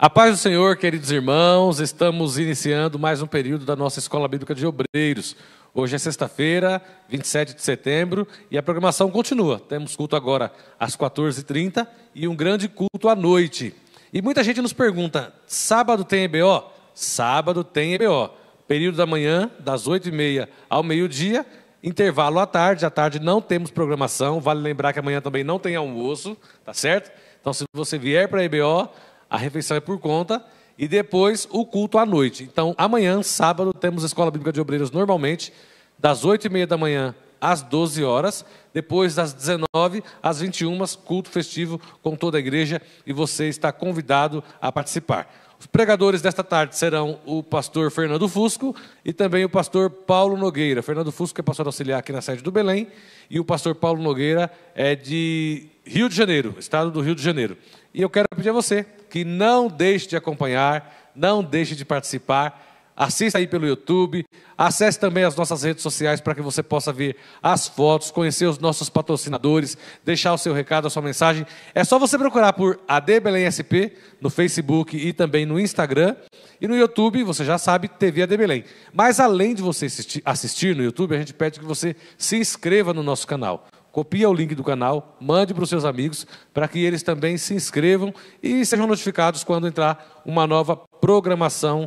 A paz do Senhor, queridos irmãos, estamos iniciando mais um período da nossa Escola Bíblica de Obreiros. Hoje é sexta-feira, 27 de setembro, e a programação continua. Temos culto agora às 14h30 e um grande culto à noite. E muita gente nos pergunta, sábado tem EBO? Sábado tem EBO. Período da manhã, das 8h30 ao meio-dia, intervalo à tarde não temos programação, vale lembrar que amanhã também não tem almoço, tá certo? Então se você vier para a EBO, a refeição é por conta, e depois o culto à noite. Então, amanhã, sábado, temos a Escola Bíblica de Obreiros normalmente, das 8h30 da manhã às 12 horas, depois das 19 às 21, culto festivo com toda a igreja, e você está convidado a participar. Os pregadores desta tarde serão o pastor Fernando Fusco e também o pastor Paulo Nogueira. Fernando Fusco é pastor auxiliar aqui na sede do Belém, e o pastor Paulo Nogueira é de Rio de Janeiro, estado do Rio de Janeiro. E eu quero pedir a você que não deixe de acompanhar, não deixe de participar, assista aí pelo YouTube, acesse também as nossas redes sociais para que você possa ver as fotos, conhecer os nossos patrocinadores, deixar o seu recado, a sua mensagem. É só você procurar por AD Belém SP no Facebook e também no Instagram. E no YouTube, você já sabe, TV AD Belém. Mas além de você assistir no YouTube, a gente pede que você se inscreva no nosso canal. Copia o link do canal, mande para os seus amigos, para que eles também se inscrevam e sejam notificados quando entrar uma nova programação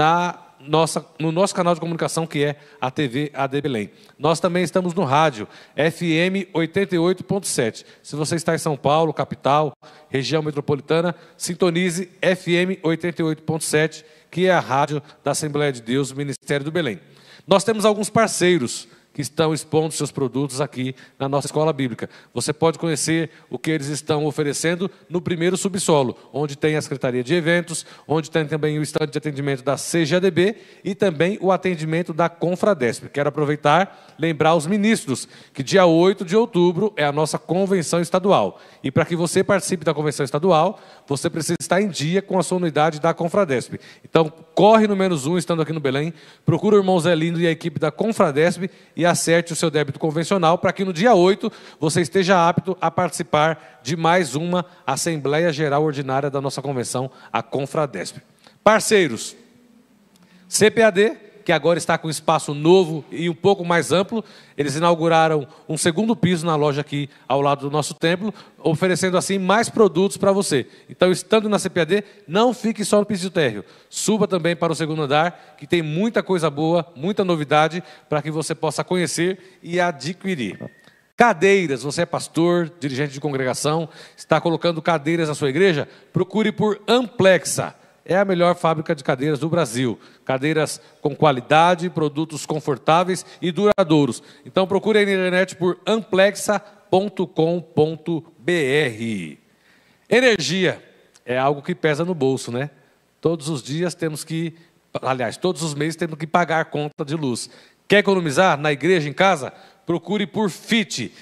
no nosso canal de comunicação, que é a TV AD Belém. Nós também estamos no rádio, FM 88.7. Se você está em São Paulo, capital, região metropolitana, sintonize FM 88.7, que é a rádio da Assembleia de Deus, Ministério do Belém. Nós temos alguns parceiros que estão expondo seus produtos aqui na nossa escola bíblica. Você pode conhecer o que eles estão oferecendo no primeiro subsolo, onde tem a Secretaria de Eventos, onde tem também o estande de atendimento da CGADB e também o atendimento da Confradesp. Quero aproveitar e lembrar os ministros que dia 8 de outubro é a nossa convenção estadual. E para que você participe da convenção estadual, você precisa estar em dia com a sua unidade da Confradesp. Então, corre no -1, estando aqui no Belém, procura o irmão Zé Lindo e a equipe da Confradesp e acerte o seu débito convencional para que no dia 8 você esteja apto a participar de mais uma Assembleia Geral Ordinária da nossa convenção, a Confradesp. Parceiros, CPAD, que agora está com espaço novo e um pouco mais amplo, eles inauguraram um segundo piso na loja aqui ao lado do nosso templo, oferecendo assim mais produtos para você. Então, estando na CPAD, não fique só no piso térreo, suba também para o segundo andar, que tem muita coisa boa, muita novidade, para que você possa conhecer e adquirir. Cadeiras, você é pastor, dirigente de congregação, está colocando cadeiras na sua igreja? Procure por Amplexa. É a melhor fábrica de cadeiras do Brasil. Cadeiras com qualidade, produtos confortáveis e duradouros. Então procure aí na internet por amplexa.com.br. Energia é algo que pesa no bolso, né? Todos os dias temos que, todos os meses temos que pagar a conta de luz. Quer economizar na igreja, em casa? Procure por FIT,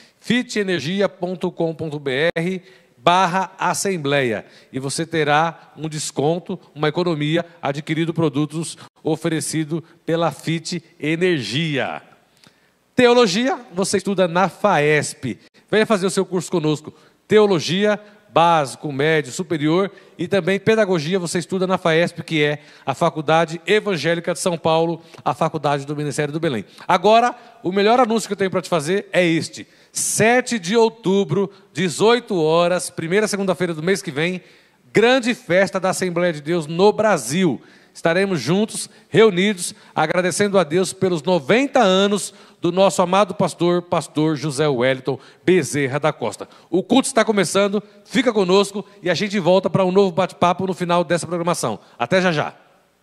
fitenergia.com.br/Assembleia, e você terá um desconto, uma economia, adquirindo produtos oferecidos pela FIT Energia. Teologia, você estuda na FAESP. Venha fazer o seu curso conosco. Teologia, básico, médio, superior, e também pedagogia, você estuda na FAESP, que é a Faculdade Evangélica de São Paulo, a Faculdade do Ministério do Belém. Agora, o melhor anúncio que eu tenho para te fazer é este. 7 de outubro, 18 horas, primeira segunda-feira do mês que vem, grande festa da Assembleia de Deus no Brasil. Estaremos juntos, reunidos, agradecendo a Deus pelos 90 anos do nosso amado pastor José Wellington Bezerra da Costa. O culto está começando, fica conosco e a gente volta para um novo bate-papo no final dessa programação. Até já já.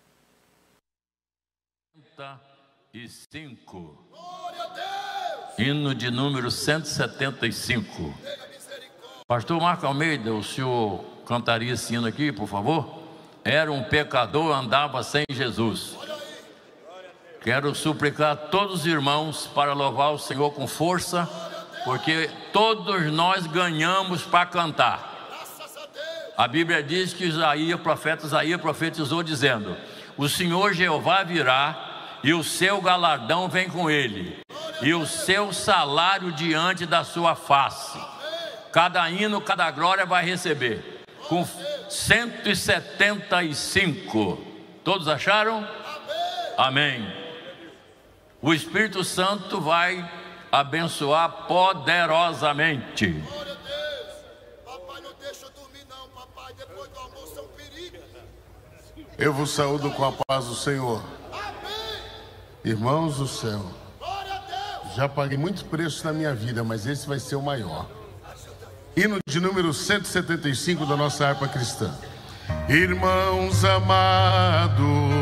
75. Hino de número 175. Pastor Marco Almeida, o senhor cantaria esse hino aqui, por favor? Era um pecador, andava sem Jesus. Quero suplicar a todos os irmãos para louvar o Senhor com força, porque todos nós ganhamos para cantar. A Bíblia diz que o profeta Isaías profetizou dizendo: o Senhor Jeová virá e o seu galardão vem com ele, e o seu salário diante da sua face. Cada hino, cada glória vai receber. 175. Todos acharam? Amém. O Espírito Santo vai abençoar poderosamente. Glória a Deus. Papai, não deixa eu dormir não, papai. Depois do almoço é um perigo. Eu vos saúdo com a paz do Senhor. Amém. Irmãos do céu, Glória a Deus. já paguei muitos preços na minha vida, mas esse vai ser o maior. Hino de número 175 da nossa harpa cristã. Irmãos amados,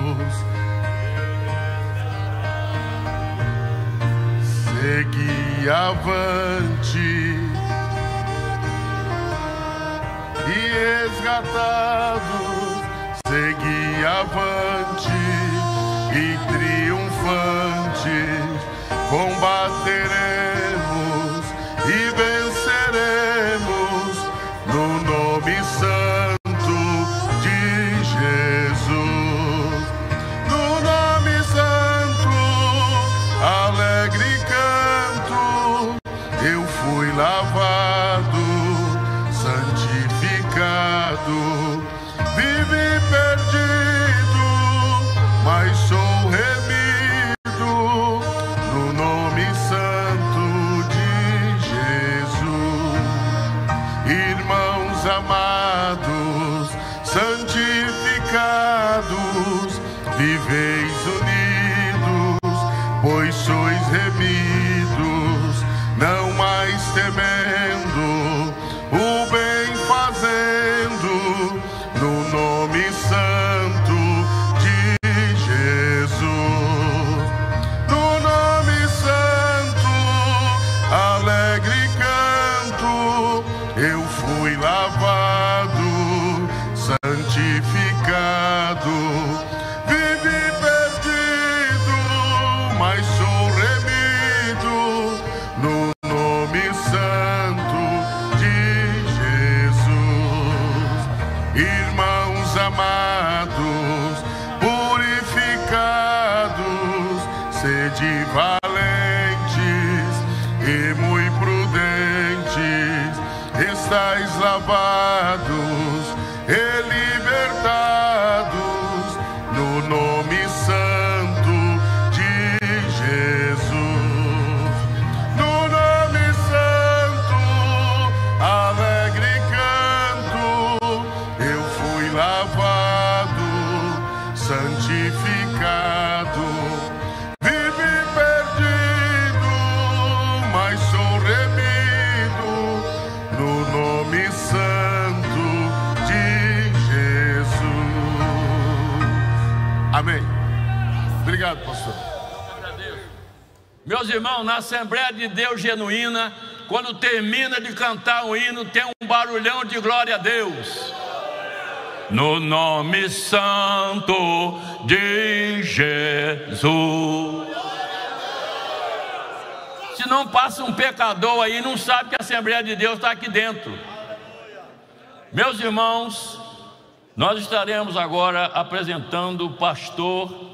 segui avante e resgatados, segui avante e triunfantes, combateremos e venceremos no nome santo de Jesus. No nome santo, alegre canto, eu fui lavado, santificado, vivi perdido, mas sou remido no nome santo de Jesus. Irmãos amados, santificados, viveis unidos, pois sois remidos, não mais temendo, o bem fazendo, no nome santo de Jesus. No nome santo, alegre canto, eu fui lavado, santificado, vivi perdido, mas sou remido no nome santo de Jesus. Irmãos amados, purificados, sede valentes e muito prudentes, estais lavados e libertados no nome santo de Jesus. No nome santo, alegre canto, eu fui lavado, santificado, vivi perdido, mas sou remido no nome santo de Jesus. Amém. Obrigado, pastor. Meus irmãos, na Assembleia de Deus Genuína, quando termina de cantar o hino, tem um barulhão de glória a Deus. No nome santo de Jesus. Se não passa um pecador aí, não sabe que a Assembleia de Deus está aqui dentro. Meus irmãos, nós estaremos agora apresentando o pastor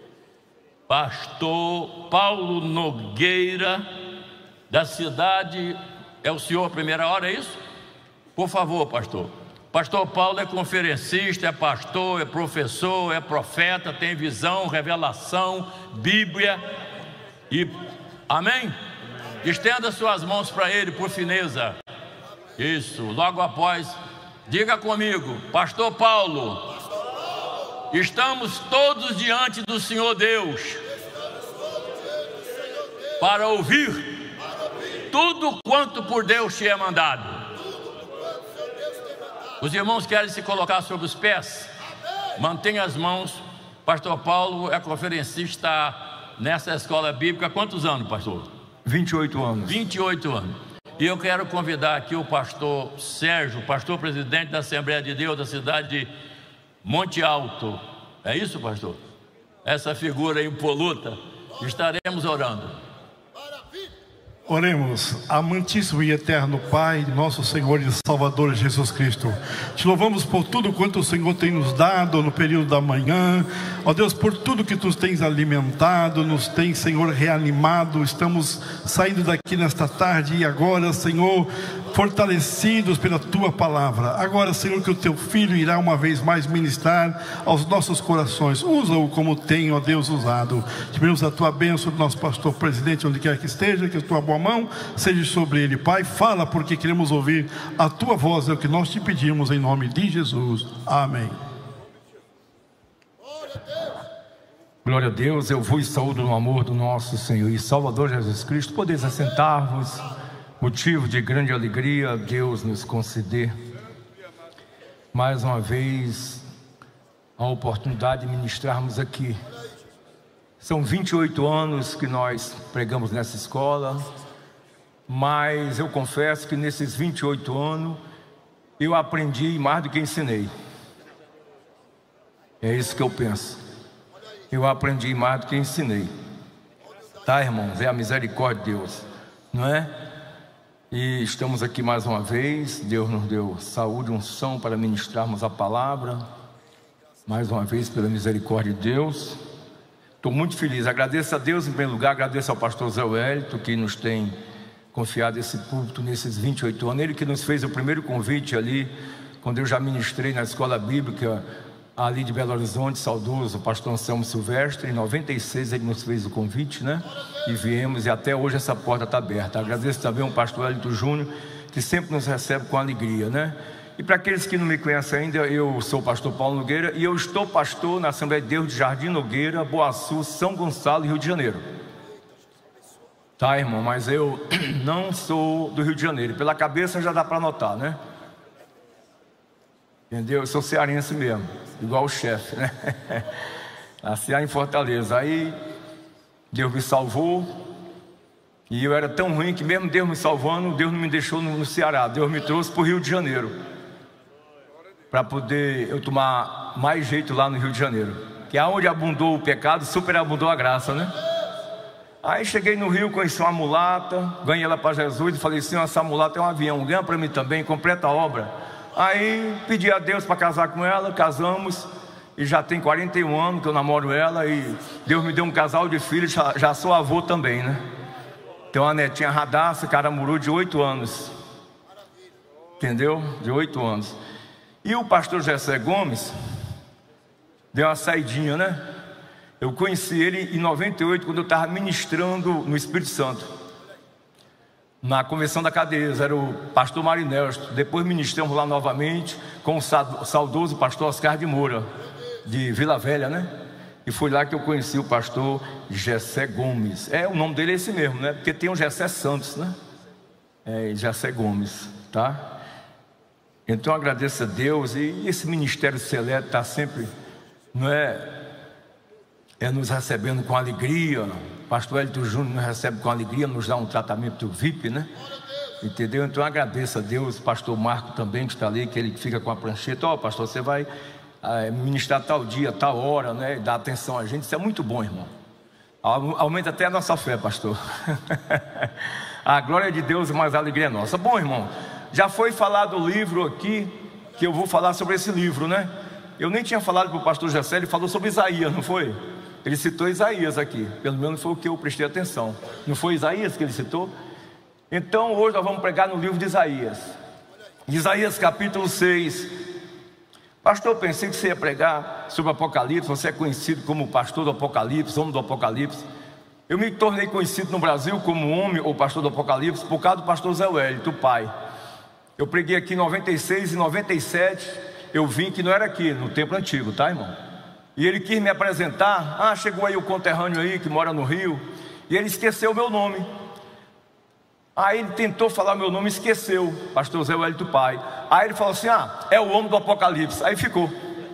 Paulo Nogueira, da cidade, é o senhor primeira hora, é isso? Por favor, pastor. Pastor Paulo é conferencista, é pastor, é professor, é profeta, tem visão, revelação, Bíblia e... Amém? Estenda suas mãos para ele, por fineza. Isso, logo após, diga comigo, pastor Paulo, estamos todos diante do Senhor Deus para ouvir tudo quanto por Deus te é mandado. Os irmãos querem se colocar sobre os pés? Mantenha as mãos. Pastor Paulo é conferencista nessa escola bíblica há quantos anos, pastor? 28 anos. 28 anos. E eu quero convidar aqui o pastor Sérgio, pastor presidente da Assembleia de Deus da cidade de Monte Alto. É isso, pastor? Essa figura impoluta. Estaremos orando. Oremos. Amantíssimo e eterno Pai, nosso Senhor e Salvador Jesus Cristo, te louvamos por tudo quanto o Senhor tem nos dado no período da manhã, ó Deus, por tudo que tu tens alimentado, nos tens, Senhor, reanimado. Estamos saindo daqui nesta tarde e agora, Senhor, fortalecidos pela Tua palavra. Agora, Senhor, que o Teu Filho irá uma vez mais ministrar aos nossos corações. Usa-o como tem, ó Deus, usado. Te pedimos a Tua bênção do nosso pastor presidente, onde quer que esteja, que a Tua boa mão seja sobre ele. Pai, fala, porque queremos ouvir a Tua voz, é o que nós te pedimos em nome de Jesus. Amém. Glória a Deus, eu vos saúdo no amor do nosso Senhor e Salvador Jesus Cristo. Podeis assentar-vos, motivo de grande alegria Deus nos conceder mais uma vez a oportunidade de ministrarmos aqui. São 28 anos que nós pregamos nessa escola, mas eu confesso que nesses 28 anos eu aprendi mais do que ensinei. É isso que eu penso. Eu aprendi mais do que ensinei. Tá, irmãos? É a misericórdia de Deus, não é? E estamos aqui mais uma vez. Deus nos deu saúde e unção para ministrarmos a palavra. Mais uma vez, pela misericórdia de Deus. Estou muito feliz. Agradeço a Deus em primeiro lugar. Agradeço ao pastor Zé Wellington, que nos tem confiado esse púlpito nesses 28 anos. Ele que nos fez o primeiro convite ali, quando eu já ministrei na escola bíblica ali de Belo Horizonte, saudoso, o pastor Anselmo Silvestre. Em 96 ele nos fez o convite, né? E viemos, e até hoje essa porta está aberta. Agradeço também ao pastor Elito Júnior, que sempre nos recebe com alegria, né? E para aqueles que não me conhecem ainda, eu sou o pastor Paulo Nogueira, e eu estou pastor na Assembleia de Deus de Jardim Nogueira, Boaçu, São Gonçalo, Rio de Janeiro. Tá, irmão? Mas eu não sou do Rio de Janeiro. Pela cabeça já dá para notar, né? Entendeu? Eu sou cearense mesmo, igual o chefe, né? Nasci em Fortaleza. Aí Deus me salvou, e eu era tão ruim que mesmo Deus me salvando, Deus não me deixou no Ceará. Deus me trouxe para o Rio de Janeiro, para poder eu tomar mais jeito lá no Rio de Janeiro, que é onde abundou o pecado, superabundou a graça, né? Aí cheguei no Rio, conheci uma mulata, ganhei ela para Jesus e falei assim: essa mulata é um avião, ganha para mim também, completa a obra. Aí pedi a Deus para casar com ela, casamos, e já tem 41 anos que eu namoro ela, e Deus me deu um casal de filhos, já sou avô também, né? Tem uma netinha Radassa, Caramuru, de 8 anos, entendeu? De 8 anos. E o pastor Jessé Gomes deu uma saidinha, né? Eu conheci ele em 98, quando eu estava ministrando no Espírito Santo, na convenção da Cadeias. Era o pastor Marinesto. Depois ministramos lá novamente com o saudoso pastor Oscar de Moura, de Vila Velha, né? E foi lá que eu conheci o pastor Jessé Gomes. O nome dele é esse mesmo, né? Porque tem o Jessé Santos, né? Jessé Gomes, tá? Então agradeço a Deus. E esse ministério seleto está sempre, não nos recebendo com alegria. Pastor Elito Júnior nos recebe com alegria, nos dá um tratamento VIP, né? Entendeu? Então agradeço a Deus. Pastor Marco também, que está ali, que ele fica com a prancheta: ó, pastor, você vai ministrar tal dia, tal hora, né? Dá atenção a gente. Isso é muito bom, irmão. Aumenta até a nossa fé, pastor. A glória de Deus e mais a alegria é nossa. Bom, irmão, já foi falado o livro aqui, que eu vou falar sobre esse livro, né? Eu nem tinha falado para o pastor Jessé, ele falou sobre Isaías, não foi? Ele citou Isaías aqui, pelo menos foi o que eu prestei atenção. Não foi Isaías que ele citou? Então hoje nós vamos pregar no livro de Isaías. Isaías capítulo 6. Pastor, eu pensei que você ia pregar sobre Apocalipse. Você é conhecido como pastor do Apocalipse, homem do Apocalipse. Eu me tornei conhecido no Brasil como homem ou pastor do Apocalipse por causa do pastor Zé Wellington, o pai. Eu preguei aqui em 96 e 97 eu vim, que não era aqui, no templo antigo, tá, irmão? E ele quis me apresentar. Chegou aí o conterrâneo aí, que mora no Rio, e ele esqueceu o meu nome. Aí ele tentou falar meu nome e esqueceu, pastor Zé Wellington pai. Aí ele falou assim: é o homem do Apocalipse. Aí ficou.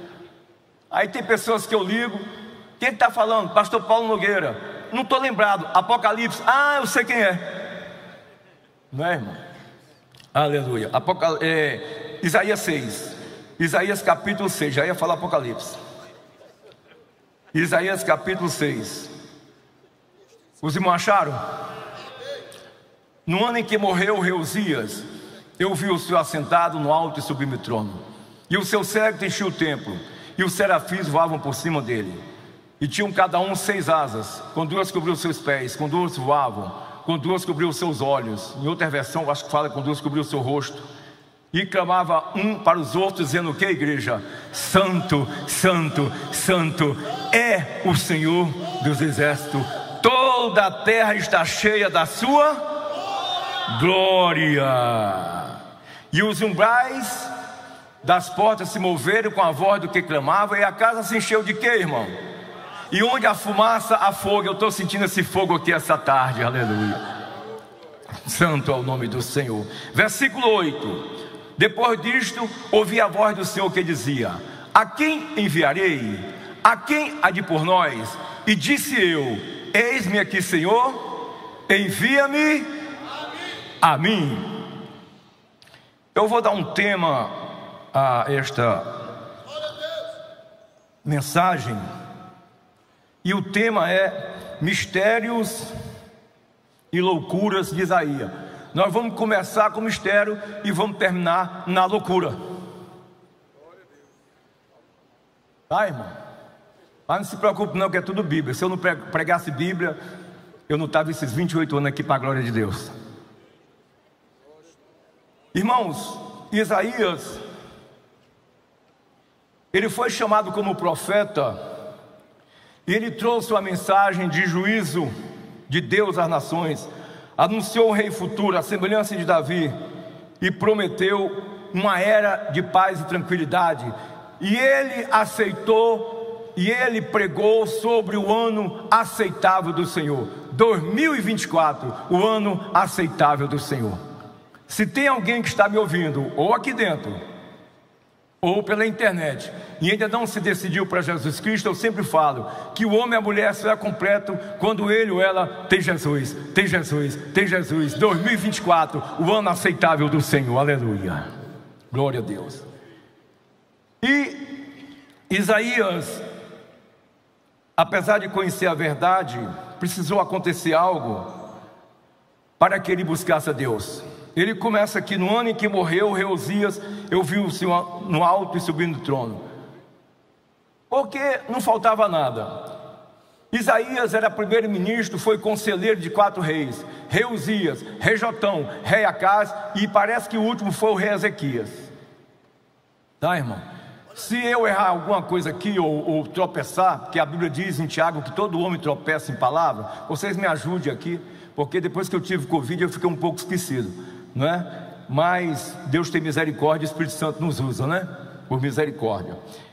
Aí tem pessoas que eu ligo: quem está falando? Pastor Paulo Nogueira. Não estou lembrado. Apocalipse. Eu sei quem é. Não é, irmão? Aleluia. Isaías 6. Isaías capítulo 6. Já ia falar Apocalipse. Isaías capítulo 6. Os irmãos acharam? No ano em que morreu o rei Uzias, eu vi o Senhor assentado no alto e sublime trono, e o seu cetro enchia o templo, e os serafins voavam por cima dele, e tinham cada um 6 asas, com 2 cobriam os seus pés, com 2 voavam, com duas cobriu os seus olhos. Em outra versão, acho que fala com duas cobriu o seu rosto. E clamava um para os outros, dizendo o que, igreja? Santo, Santo, Santo é o Senhor dos exércitos. Toda a terra está cheia da sua glória. E os umbrais das portas se moveram com a voz do que clamava, e a casa se encheu de quê, irmão? E onde a fumaça, há fogo. Eu estou sentindo esse fogo aqui essa tarde, aleluia. Santo é o nome do Senhor. Versículo 8. Depois disto, ouvi a voz do Senhor que dizia: a quem enviarei? A quem há de por nós? E disse eu: eis-me aqui, Senhor, envia-me a mim. Eu vou dar um tema a esta mensagem, e o tema é mistérios e loucuras de Isaías. Nós vamos começar com o mistério e vamos terminar na loucura. Tá, irmão? Mas não se preocupe não, que é tudo Bíblia. Se eu não pregasse Bíblia, eu não estava esses 28 anos aqui para a glória de Deus. Irmãos, Isaías, ele foi chamado como profeta, e ele trouxe uma mensagem de juízo de Deus às nações. Anunciou o rei futuro, a semelhança de Davi, e prometeu uma era de paz e tranquilidade. E ele aceitou, e ele pregou sobre o ano aceitável do Senhor. 2024, o ano aceitável do Senhor. Se tem alguém que está me ouvindo, ou aqui dentro, ou pela internet, e ainda não se decidiu para Jesus Cristo, eu sempre falo que o homem e a mulher só é completo quando ele ou ela tem Jesus, tem Jesus, tem Jesus. 2024, o ano aceitável do Senhor, aleluia, glória a Deus. E Isaías, apesar de conhecer a verdade, precisou acontecer algo para que ele buscasse a Deus. Ele começa aqui: no ano em que morreu o rei Uzias, eu vi o Senhor no alto e subindo do trono. Porque não faltava nada. Isaías era primeiro-ministro, foi conselheiro de 4 reis: rei Uzias, rei Jotão, rei Acaz, e parece que o último foi o rei Ezequias. Tá, irmão? Se eu errar alguma coisa aqui ou tropeçar, porque a Bíblia diz em Tiago que todo homem tropeça em palavra, vocês me ajudem aqui, porque depois que eu tive Covid eu fiquei um pouco esquecido, não é? Mas Deus tem misericórdia, o Espírito Santo nos usa, né? Por misericórdia.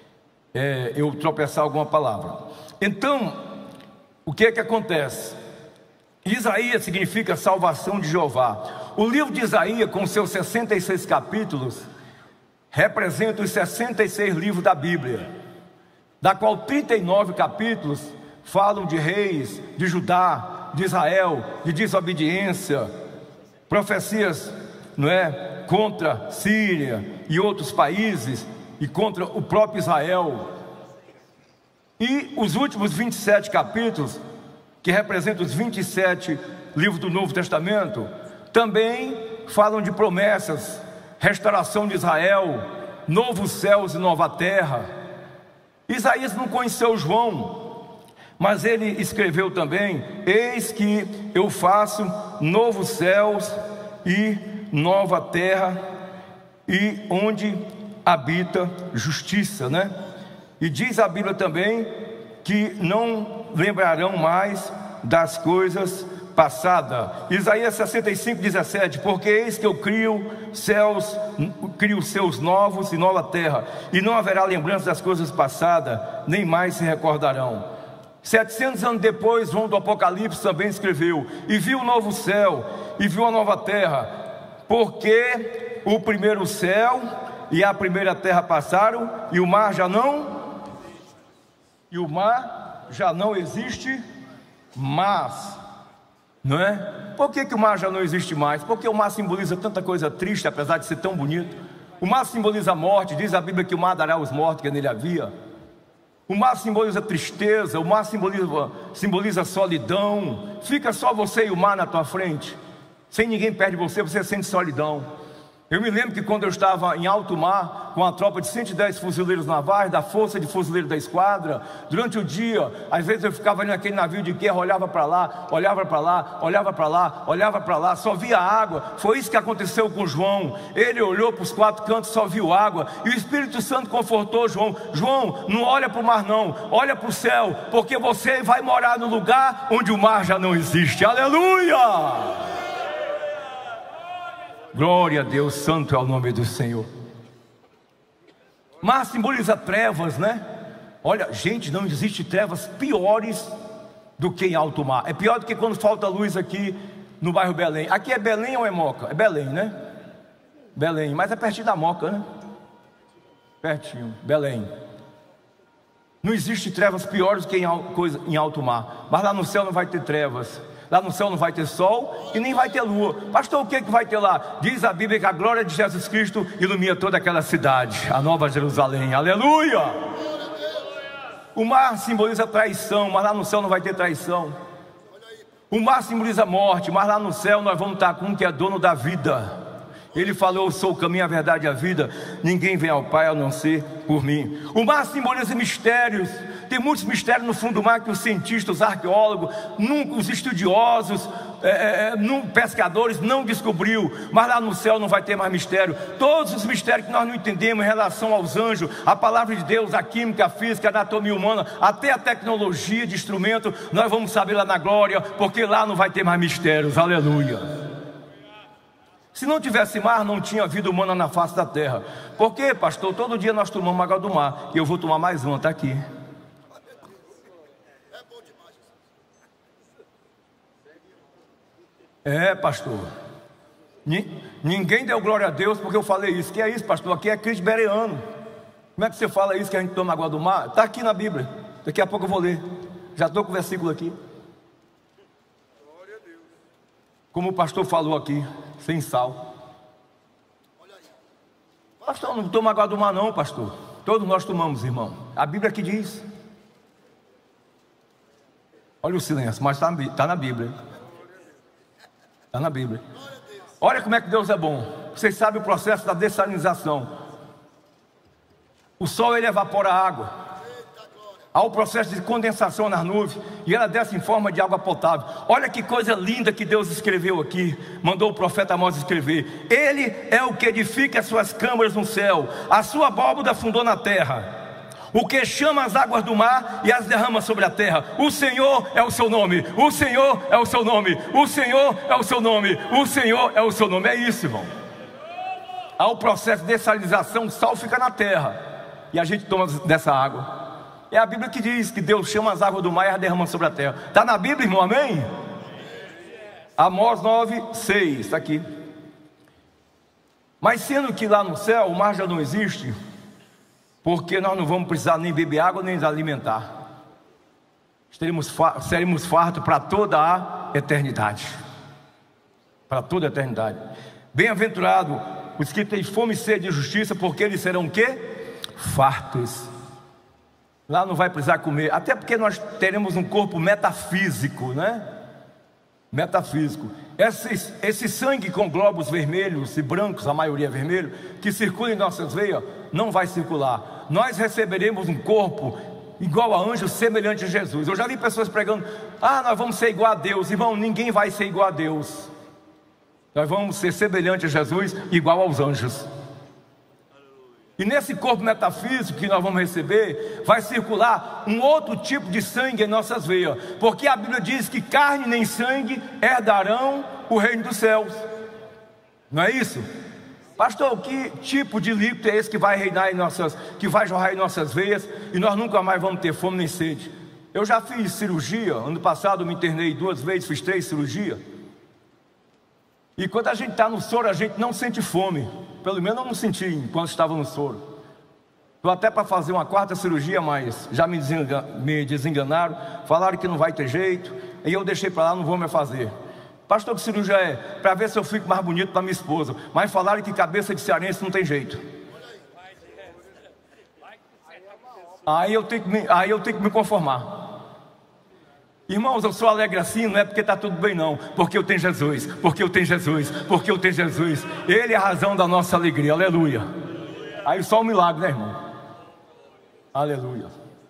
Eu tropeçar alguma palavra. Então, o que é que acontece? Isaías significa salvação de Jeová. O livro de Isaías, com seus 66 capítulos, representa os 66 livros da Bíblia, da qual 39 capítulos falam de reis, de Judá, de Israel, de desobediência, profecias, não é, contra Síria e outros países, e contra o próprio Israel. E os últimos 27 capítulos, que representam os 27 livros do Novo Testamento, também falam de promessas, restauração de Israel, novos céus e nova terra. Isaías não conheceu João, mas ele escreveu também: eis que eu faço novos céus e nova terra, e onde habita justiça, né? E diz a Bíblia também que não lembrarão mais das coisas passadas. Isaías 65, 17: porque eis que eu crio céus novos e nova terra, e não haverá lembrança das coisas passadas, nem mais se recordarão. 700 anos depois, João do Apocalipse também escreveu: e viu o novo céu e viu a nova terra, porque o primeiro céu e a primeira terra passaram, e o mar já não existe mais. Não é? Por que o mar já não existe mais? Porque o mar simboliza tanta coisa triste, apesar de ser tão bonito. O mar simboliza a morte, diz a Bíblia que o mar dará os mortos que nele havia. O mar simboliza tristeza, o mar simboliza solidão. Fica só você e o mar na tua frente, sem ninguém perto de você, você sente solidão. Eu me lembro que quando eu estava em alto mar, com a tropa de 110 fuzileiros navais, da Força de Fuzileiro da Esquadra, durante o dia, às vezes eu ficava ali naquele navio de guerra, olhava para lá, olhava para lá, olhava para lá, olhava para lá, só via água. Foi isso que aconteceu com João. Ele olhou para os 4 cantos, só viu água, e o Espírito Santo confortou João. João, não olha para o mar não, olha para o céu, porque você vai morar no lugar onde o mar já não existe. Aleluia! Glória a Deus, santo é o nome do Senhor. Mar simboliza trevas, né? Olha, gente, não existe trevas piores do que em alto mar. É pior do que quando falta luz aqui no bairro Belém. Aqui é Belém ou é Moca? É Belém, né? Belém, mas é pertinho da Moca, né? Pertinho, Belém. Não existe trevas piores do que em alto mar. Mas lá no céu não vai ter trevas. Lá no céu não vai ter sol e nem vai ter lua. Pastor, o que vai ter lá? Diz a Bíblia que a glória de Jesus Cristo ilumina toda aquela cidade, a Nova Jerusalém. Aleluia! O mar simboliza traição, mas lá no céu não vai ter traição. O mar simboliza morte, mas lá no céu nós vamos estar com um que é dono da vida. Ele falou: eu sou o caminho, a verdade e a vida. Ninguém vem ao Pai a não ser por mim. O mar simboliza mistérios. Tem muitos mistérios no fundo do mar que os cientistas, os arqueólogos, os estudiosos, pescadores não descobriu. Mas lá no céu não vai ter mais mistério. Todos os mistérios que nós não entendemos em relação aos anjos, a palavra de Deus, a química, a física, a anatomia humana, até a tecnologia de instrumento, nós vamos saber lá na glória, porque lá não vai ter mais mistérios. Aleluia! Se não tivesse mar, não tinha vida humana na face da terra. Por quê, pastor? Todo dia nós tomamos água do mar. E eu vou tomar mais uma, está aqui. É, pastor. Ninguém deu glória a Deus porque eu falei isso. Que é isso, pastor? Aqui é Cristo Bereano. Como é que você fala isso, que a gente toma água do mar? Está aqui na Bíblia. Daqui a pouco eu vou ler. Já estou com o versículo aqui. Como o pastor falou aqui, sem sal. Pastor, não toma água do mar não, pastor. Todos nós tomamos, irmão. A Bíblia aqui diz. Olha o silêncio, mas está na Bíblia. Está na Bíblia. Olha como é que Deus é bom. Vocês sabem o processo da dessalinização. O sol, ele evapora a água. Há o processo de condensação nas nuvens, e ela desce em forma de água potável. Olha que coisa linda que Deus escreveu aqui. Mandou o profeta Amós escrever: Ele é o que edifica as suas câmaras no céu, a sua abóbada fundou na terra, o que chama as águas do mar e as derrama sobre a terra. O Senhor é o seu nome. O Senhor é o seu nome. O Senhor é o seu nome. O Senhor é o seu nome. É isso, irmão. Há o processo de dessalinização. O sal fica na terra e a gente toma dessa água. É a Bíblia que diz que Deus chama as águas do mar e as derrama sobre a terra. Está na Bíblia, irmão? Amém? Amós 9:6, está aqui. Mas sendo que lá no céu o mar já não existe, porque nós não vamos precisar nem beber água nem nos alimentar. Seremos fartos para toda a eternidade. Para toda a eternidade. Bem-aventurado os que têm fome e sede de justiça, porque eles serão o quê? Fartos. Lá não vai precisar comer, até porque nós teremos um corpo metafísico, né? Metafísico. Esse sangue com glóbulos vermelhos e brancos, a maioria vermelho, que circula em nossas veias, não vai circular. Nós receberemos um corpo igual a anjos, semelhante a Jesus. Eu já vi pessoas pregando: nós vamos ser igual a Deus. Irmão, ninguém vai ser igual a Deus. Nós vamos ser semelhante a Jesus, igual aos anjos. E nesse corpo metafísico que nós vamos receber, vai circular um outro tipo de sangue em nossas veias, porque a Bíblia diz que carne nem sangue herdarão o reino dos céus. Não é isso? Pastor, que tipo de líquido é esse que vai reinar que vai jorrar em nossas veias, e nós nunca mais vamos ter fome nem sede? Eu já fiz cirurgia, ano passado eu me internei 2 vezes, fiz 3 cirurgias. E quando a gente está no soro, a gente não sente fome. Pelo menos eu não senti enquanto estava no soro. Estou até para fazer uma 4ª cirurgia, mas já me desenganaram. Falaram que não vai ter jeito. E eu deixei para lá, não vou mais fazer. Pastor, que cirurgia é? Para ver se eu fico mais bonito para minha esposa. Mas falaram que cabeça de cearense não tem jeito. Aí eu tenho que me conformar. Irmãos, eu sou alegre assim, não é porque está tudo bem não, porque eu tenho Jesus, porque eu tenho Jesus, porque eu tenho Jesus. Ele é a razão da nossa alegria, aleluia. Aí só um milagre, né, irmão? Aleluia.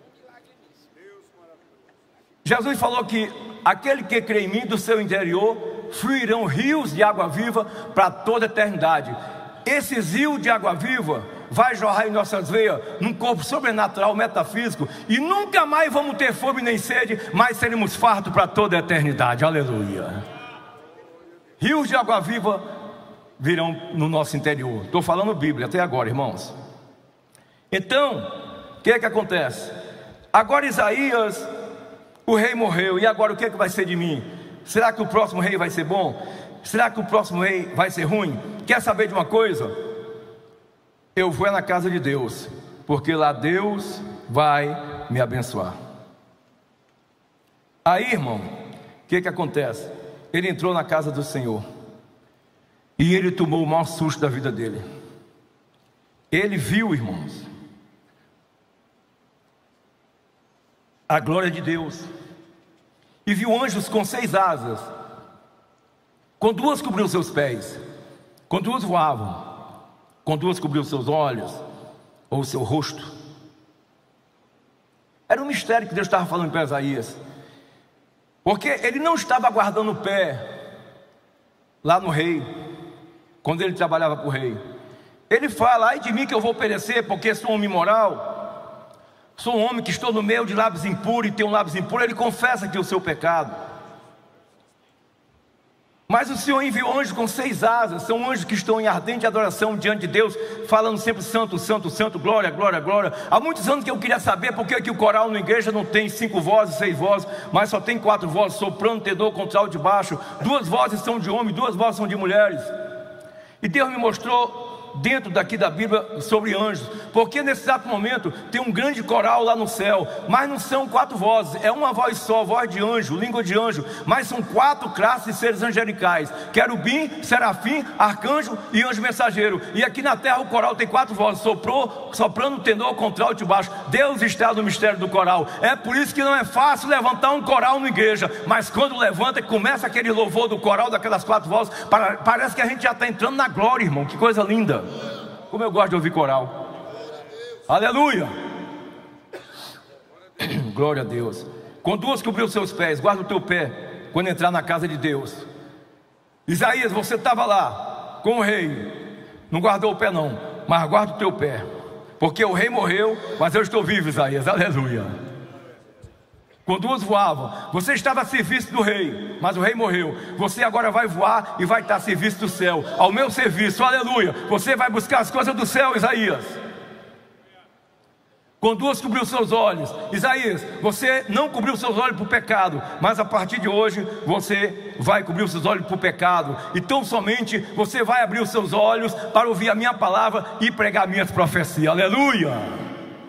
Jesus falou que aquele que crê em mim, do seu interior fluirão rios de água viva para toda a eternidade. Esses rios de água viva vai jorrar em nossas veias, num corpo sobrenatural, metafísico, e nunca mais vamos ter fome nem sede, mas seremos fartos para toda a eternidade, aleluia. Rios de água viva virão no nosso interior. Estou falando Bíblia até agora, irmãos. Então, o que é que acontece? Agora Isaías, o rei morreu, e agora o que é que vai ser de mim? Será que o próximo rei vai ser bom? Será que o próximo rei vai ser ruim? Quer saber de uma coisa? Eu vou na casa de Deus, porque lá Deus vai me abençoar. Aí, irmão, o que acontece? Ele entrou na casa do Senhor e ele tomou o maior susto da vida dele. Ele viu, irmãos, a glória de Deus, e viu anjos com 6 asas, com 2 cobriu seus pés, com 2 voavam, com 2 cobriu seus olhos, ou seu rosto. Era um mistério que Deus estava falando para Isaías, porque ele não estava guardando o pé lá no rei, quando ele trabalhava para o rei. Ele fala: ai de mim que eu vou perecer, porque sou um homem imoral, sou um homem que estou no meio de lábios impuros e tenho lábios impuros. Ele confessa que é o seu pecado. Mas o Senhor enviou anjos com 6 asas, são anjos que estão em ardente adoração diante de Deus, falando sempre santo, santo, santo, glória, glória, glória. Há muitos anos que eu queria saber por que o coral na igreja não tem 5 vozes, 6 vozes, mas só tem 4 vozes, soprano, tenor, contralto de baixo. 2 vozes são de homem, 2 vozes são de mulheres. E Deus me mostrou dentro daqui da Bíblia sobre anjos, porque nesse exato momento tem um grande coral lá no céu, mas não são 4 vozes, é uma voz só, voz de anjo, língua de anjo, mas são 4 classes de seres angelicais: querubim, serafim, arcanjo e anjo mensageiro. E aqui na terra o coral tem 4 vozes: soprano, tenor, contralto e baixo. Deus está no mistério do coral. É por isso que não é fácil levantar um coral na igreja, mas quando levanta, começa aquele louvor do coral, daquelas 4 vozes, parece que a gente já está entrando na glória, irmão. Que coisa linda! Como eu gosto de ouvir coral. Aleluia. Glória a Deus. Com 2 cobriu seus pés, guarda o teu pé quando entrar na casa de Deus. Isaías, você estava lá com o rei, não guardou o pé não, mas guarda o teu pé, porque o rei morreu, mas eu estou vivo, Isaías. Aleluia. Com 2 voavam, você estava a serviço do rei, mas o rei morreu. Você agora vai voar e vai estar a serviço do céu, ao meu serviço, aleluia. Você vai buscar as coisas do céu, Isaías. Com 2 cobriu seus olhos. Isaías, você não cobriu seus olhos para o pecado, mas a partir de hoje você vai cobrir os seus olhos para o pecado. Então somente você vai abrir os seus olhos para ouvir a minha palavra e pregar minhas profecias, aleluia.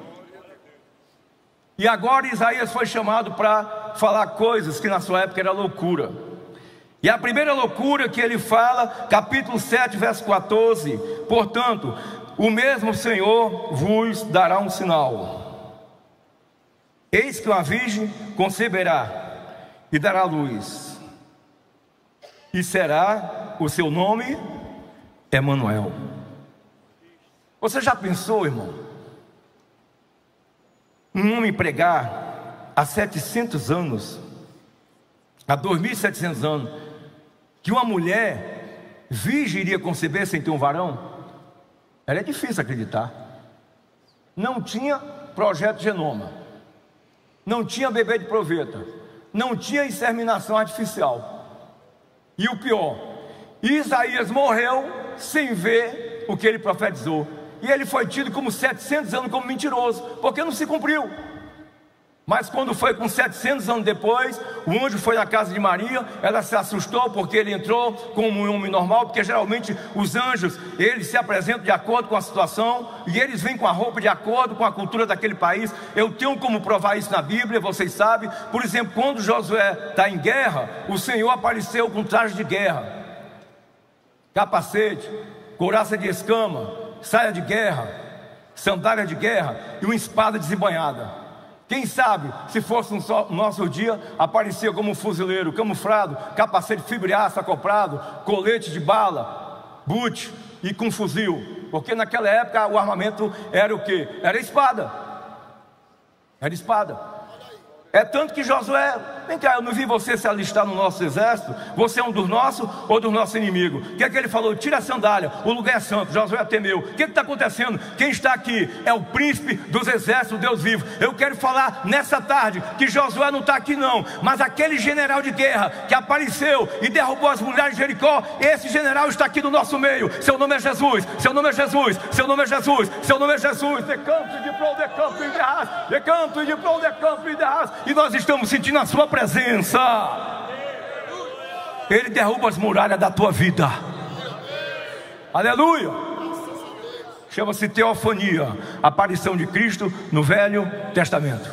E agora Isaías foi chamado para falar coisas que na sua época era loucura. E a primeira loucura que ele fala, capítulo 7, verso 14: portanto, o mesmo Senhor vos dará um sinal. Eis que uma virgem conceberá e dará luz, e será o seu nome Emanuel. Você já pensou, irmão? Um homem pregar há 700 anos, há 2.700 anos, que uma mulher virgem iria conceber sem ter um varão? Era difícil acreditar. Não tinha projeto genoma, não tinha bebê de proveta, não tinha inseminação artificial. E o pior, Isaías morreu sem ver o que ele profetizou. E ele foi tido como 700 anos como mentiroso, porque não se cumpriu. Mas quando foi com 700 anos depois, o anjo foi na casa de Maria. Ela se assustou porque ele entrou como um homem normal, porque geralmente os anjos, eles se apresentam de acordo com a situação, e eles vêm com a roupa de acordo com a cultura daquele país. Eu tenho como provar isso na Bíblia, vocês sabem. Por exemplo, quando Josué está em guerra, o Senhor apareceu com traje de guerra, capacete, couraça de escama, saia de guerra, sandália de guerra e uma espada desembainhada. Quem sabe, se fosse no nosso dia, aparecia como um fuzileiro, camuflado, capacete de fibra e aço acoplado, colete de bala, boot e com fuzil. Porque naquela época o armamento era o quê? Era espada. Era espada. É tanto que Josué, vem cá, eu não vi você se alistar no nosso exército. Você é um dos nossos ou do nosso inimigo? O que é que ele falou? Tira a sandália, o lugar é santo. Josué temeu. O que está acontecendo? Quem está aqui é o príncipe dos exércitos, Deus vivo. Eu quero falar nessa tarde que Josué não está aqui não, mas aquele general de guerra que apareceu e derrubou as mulheres de Jericó, esse general está aqui no nosso meio. Seu nome é Jesus, seu nome é Jesus, seu nome é Jesus, seu nome é Jesus. De canto, de prol, de campo e de raça, de canto, de prol, de campo e de raça. E nós estamos sentindo a sua presença. Ele derruba as muralhas da tua vida. Aleluia. Chama-se teofania, aparição de Cristo no Velho Testamento.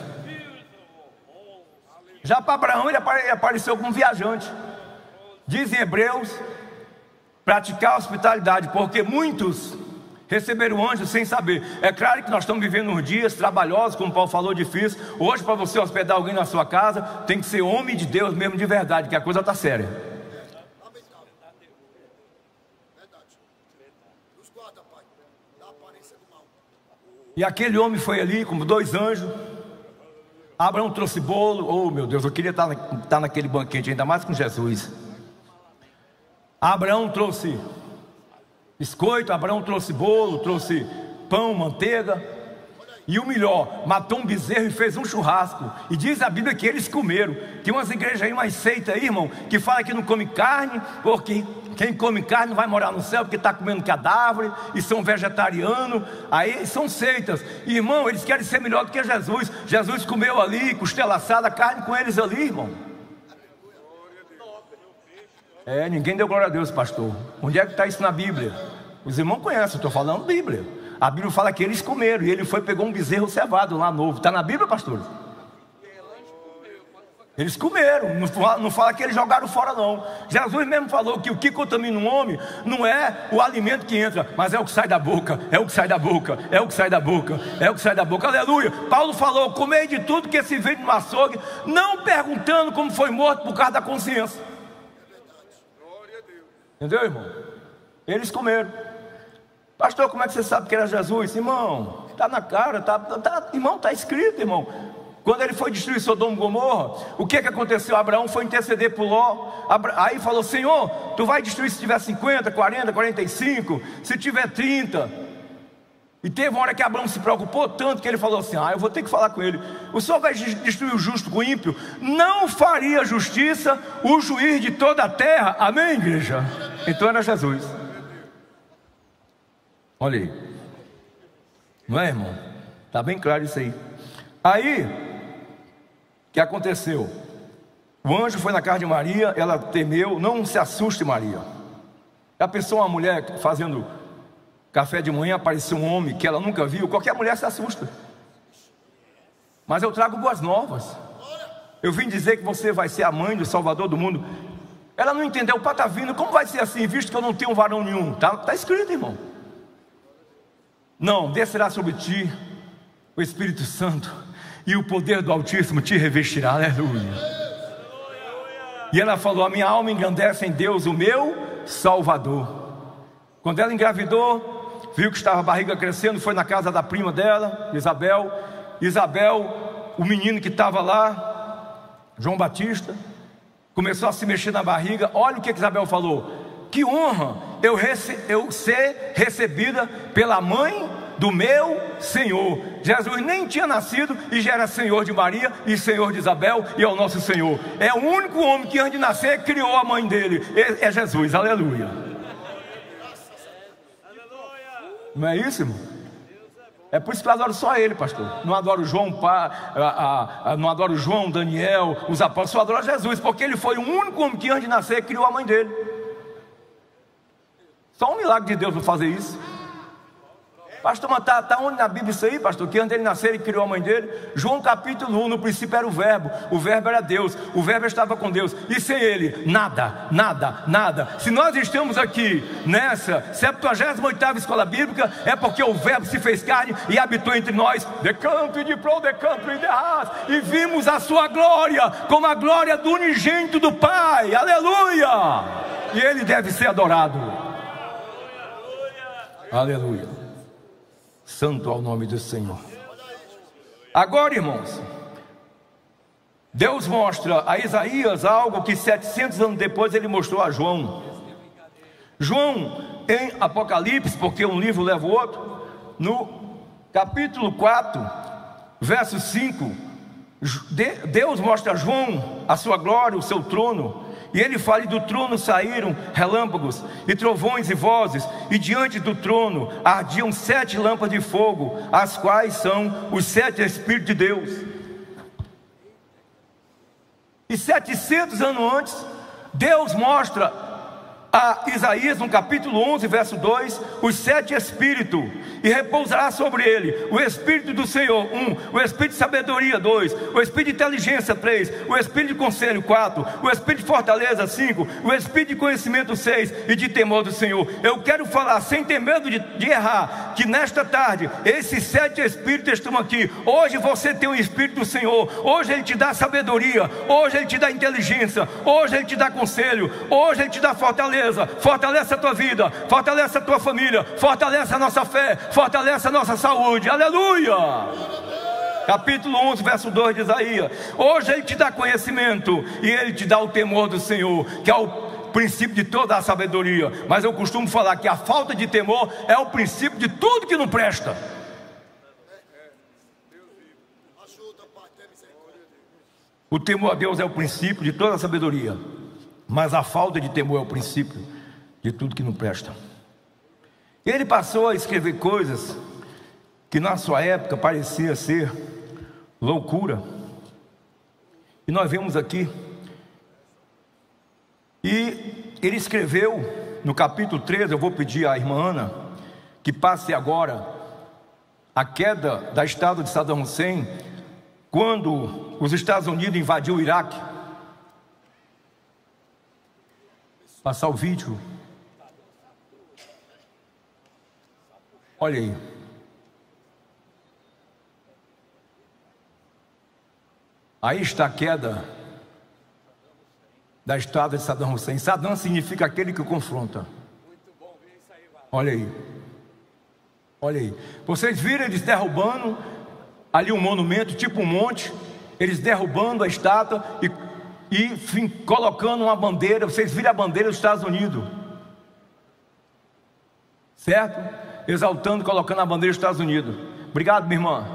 Já para Abraão ele apareceu como viajante. Diz em Hebreus, praticar a hospitalidade, porque muitos receberam anjos sem saber. É claro que nós estamos vivendo uns dias trabalhosos, como Paulo falou, difícil. Hoje, para você hospedar alguém na sua casa, tem que ser homem de Deus mesmo, de verdade, que a coisa está séria. E aquele homem foi ali com 2 anjos. Abraão trouxe bolo. Oh meu Deus, eu queria estar naquele banquete, ainda mais com Jesus. Abraão trouxe biscoito, Abraão trouxe bolo, trouxe pão, manteiga. E o melhor, matou um bezerro e fez um churrasco. E diz a Bíblia que eles comeram. Tem umas igrejas aí, umas seitas aí, irmão, que fala que não come carne, porque quem come carne não vai morar no céu, porque está comendo cadáver, e são vegetarianos. Aí são seitas. Irmão, eles querem ser melhor do que Jesus. Jesus comeu ali, costela assada, carne com eles ali, irmão. Ninguém deu glória a Deus, pastor. Onde é que está isso na Bíblia? Os irmãos conhecem, eu estou falando Bíblia. A Bíblia fala que eles comeram, e ele pegou um bezerro cevado lá novo. Está na Bíblia, pastor? Eles comeram, não fala que eles jogaram fora não. Jesus mesmo falou que o que contamina um homem não é o alimento que entra, mas é o que sai da boca, é o que sai da boca, é o que sai da boca, é o que sai da boca. Aleluia. Paulo falou, comei de tudo que se vende no açougue, não perguntando como foi morto por causa da consciência. Entendeu, irmão? Eles comeram. Pastor, como é que você sabe que era Jesus? Irmão, está na cara, irmão, está escrito, irmão. Quando ele foi destruir Sodoma e Gomorra, o que aconteceu? Abraão foi interceder por Ló. Aí falou, Senhor, tu vai destruir se tiver 50, 40, 45, se tiver 30. E teve uma hora que Abraão se preocupou tanto que ele falou assim, eu vou ter que falar com ele. O Senhor vai destruir o justo com o ímpio? Não faria justiça o juiz de toda a terra? Amém, igreja? Então era Jesus. Olha aí. Não é, irmão? Está bem claro isso aí. Aí, o que aconteceu? O anjo foi na casa de Maria, ela temeu. Não se assuste, Maria. Já pensou uma mulher fazendo café de manhã, apareceu um homem que ela nunca viu? Qualquer mulher se assusta. Mas eu trago boas novas. Eu vim dizer que você vai ser a mãe do Salvador do mundo. Ela não entendeu, o pai está vindo. Como vai ser assim, visto que eu não tenho varão nenhum? Está escrito, irmão. Não, descerá sobre ti o Espírito Santo, e o poder do Altíssimo te revestirá. Aleluia. E ela falou, a minha alma engrandece em Deus, o meu Salvador. Quando ela engravidou, viu que estava a barriga crescendo, foi na casa da prima dela, Isabel, o menino que estava lá, João Batista, começou a se mexer na barriga. Olha o que Isabel falou, que honra eu ser recebida pela mãe do meu Senhor. Jesus nem tinha nascido e já era Senhor de Maria e Senhor de Isabel, e é o nosso Senhor. É o único homem que antes de nascer criou a mãe dele, é Jesus. Aleluia. Não é isso, irmão? É por isso que eu adoro só ele, pastor. Não adoro João, não adoro João, Daniel, os apóstolos. Eu adoro Jesus, porque ele foi o único homem que antes de nascer criou a mãe dele. Só um milagre de Deus para fazer isso. Pastor, mas está onde na Bíblia isso aí, pastor? Que antes dele nascer ele criou a mãe dele. João capítulo 1, no princípio era o verbo era Deus, o verbo estava com Deus, e sem ele, nada, nada, nada. Se nós estamos aqui nessa 78ª escola bíblica, é porque o verbo se fez carne e habitou entre nós, de campo e de pro, de campo e de raça, e vimos a sua glória, como a glória do unigênito do Pai, aleluia, e ele deve ser adorado, aleluia, santo ao nome do Senhor. Agora, irmãos, Deus mostra a Isaías algo que 700 anos depois ele mostrou a João. João, em Apocalipse, porque um livro leva o outro, no capítulo 4, verso 5, Deus mostra a João a sua glória, o seu trono, e ele fala: e do trono saíram relâmpagos, e trovões e vozes, e diante do trono ardiam 7 lâmpadas de fogo, as quais são os 7 Espíritos de Deus. E 700 anos antes, Deus mostra a Isaías, no capítulo 11, verso 2, os 7 Espíritos, e repousará sobre ele o Espírito do Senhor, 1, o Espírito de sabedoria, 2, o Espírito de inteligência, 3, o Espírito de conselho, 4, o Espírito de fortaleza, 5, o Espírito de conhecimento, 6, e de temor do Senhor. Eu quero falar, sem ter medo de errar, que nesta tarde, esses 7 Espíritos estão aqui. Hoje você tem o Espírito do Senhor, hoje Ele te dá sabedoria, hoje Ele te dá inteligência, hoje Ele te dá conselho, hoje Ele te dá fortaleza. Fortalece a tua vida, fortalece a tua família, fortalece a nossa fé, fortalece a nossa saúde, aleluia. Capítulo 11, verso 2 de Isaías. Hoje Ele te dá conhecimento, e Ele te dá o temor do Senhor, que é o princípio de toda a sabedoria. Mas eu costumo falar que a falta de temor é o princípio de tudo que não presta. O temor a Deus é o princípio de toda a sabedoria, mas a falta de temor é o princípio de tudo que não presta. Ele passou a escrever coisas que na sua época parecia ser loucura, e nós vemos aqui. E ele escreveu no capítulo 13, eu vou pedir à irmã Ana que passe agora a queda da estátua de Saddam Hussein, quando os Estados Unidos invadiu o Iraque. Passar o vídeo. Olha aí. Aí está a queda da estátua de Saddam Hussein. Saddam significa aquele que confronta. Olha aí. Olha aí. Vocês viram eles derrubando ali um monumento, tipo um monte, eles derrubando a estátua e colocando uma bandeira. Vocês viram a bandeira dos Estados Unidos, certo? Exaltando, colocando a bandeira dos Estados Unidos. Obrigado, minha irmã.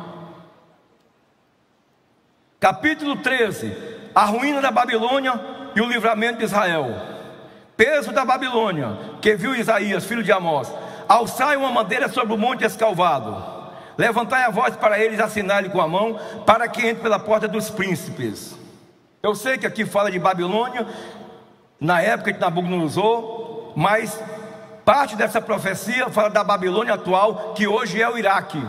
Capítulo 13, a ruína da Babilônia e o livramento de Israel. Peso da Babilônia, que viu Isaías, filho de Amós. Alçai uma bandeira sobre o monte escalvado, levantai a voz para eles, assinai-lhe com a mão, para que entre pela porta dos príncipes. Eu sei que aqui fala de Babilônia, na época de Nabucodonosor, mas parte dessa profecia fala da Babilônia atual, que hoje é o Iraque.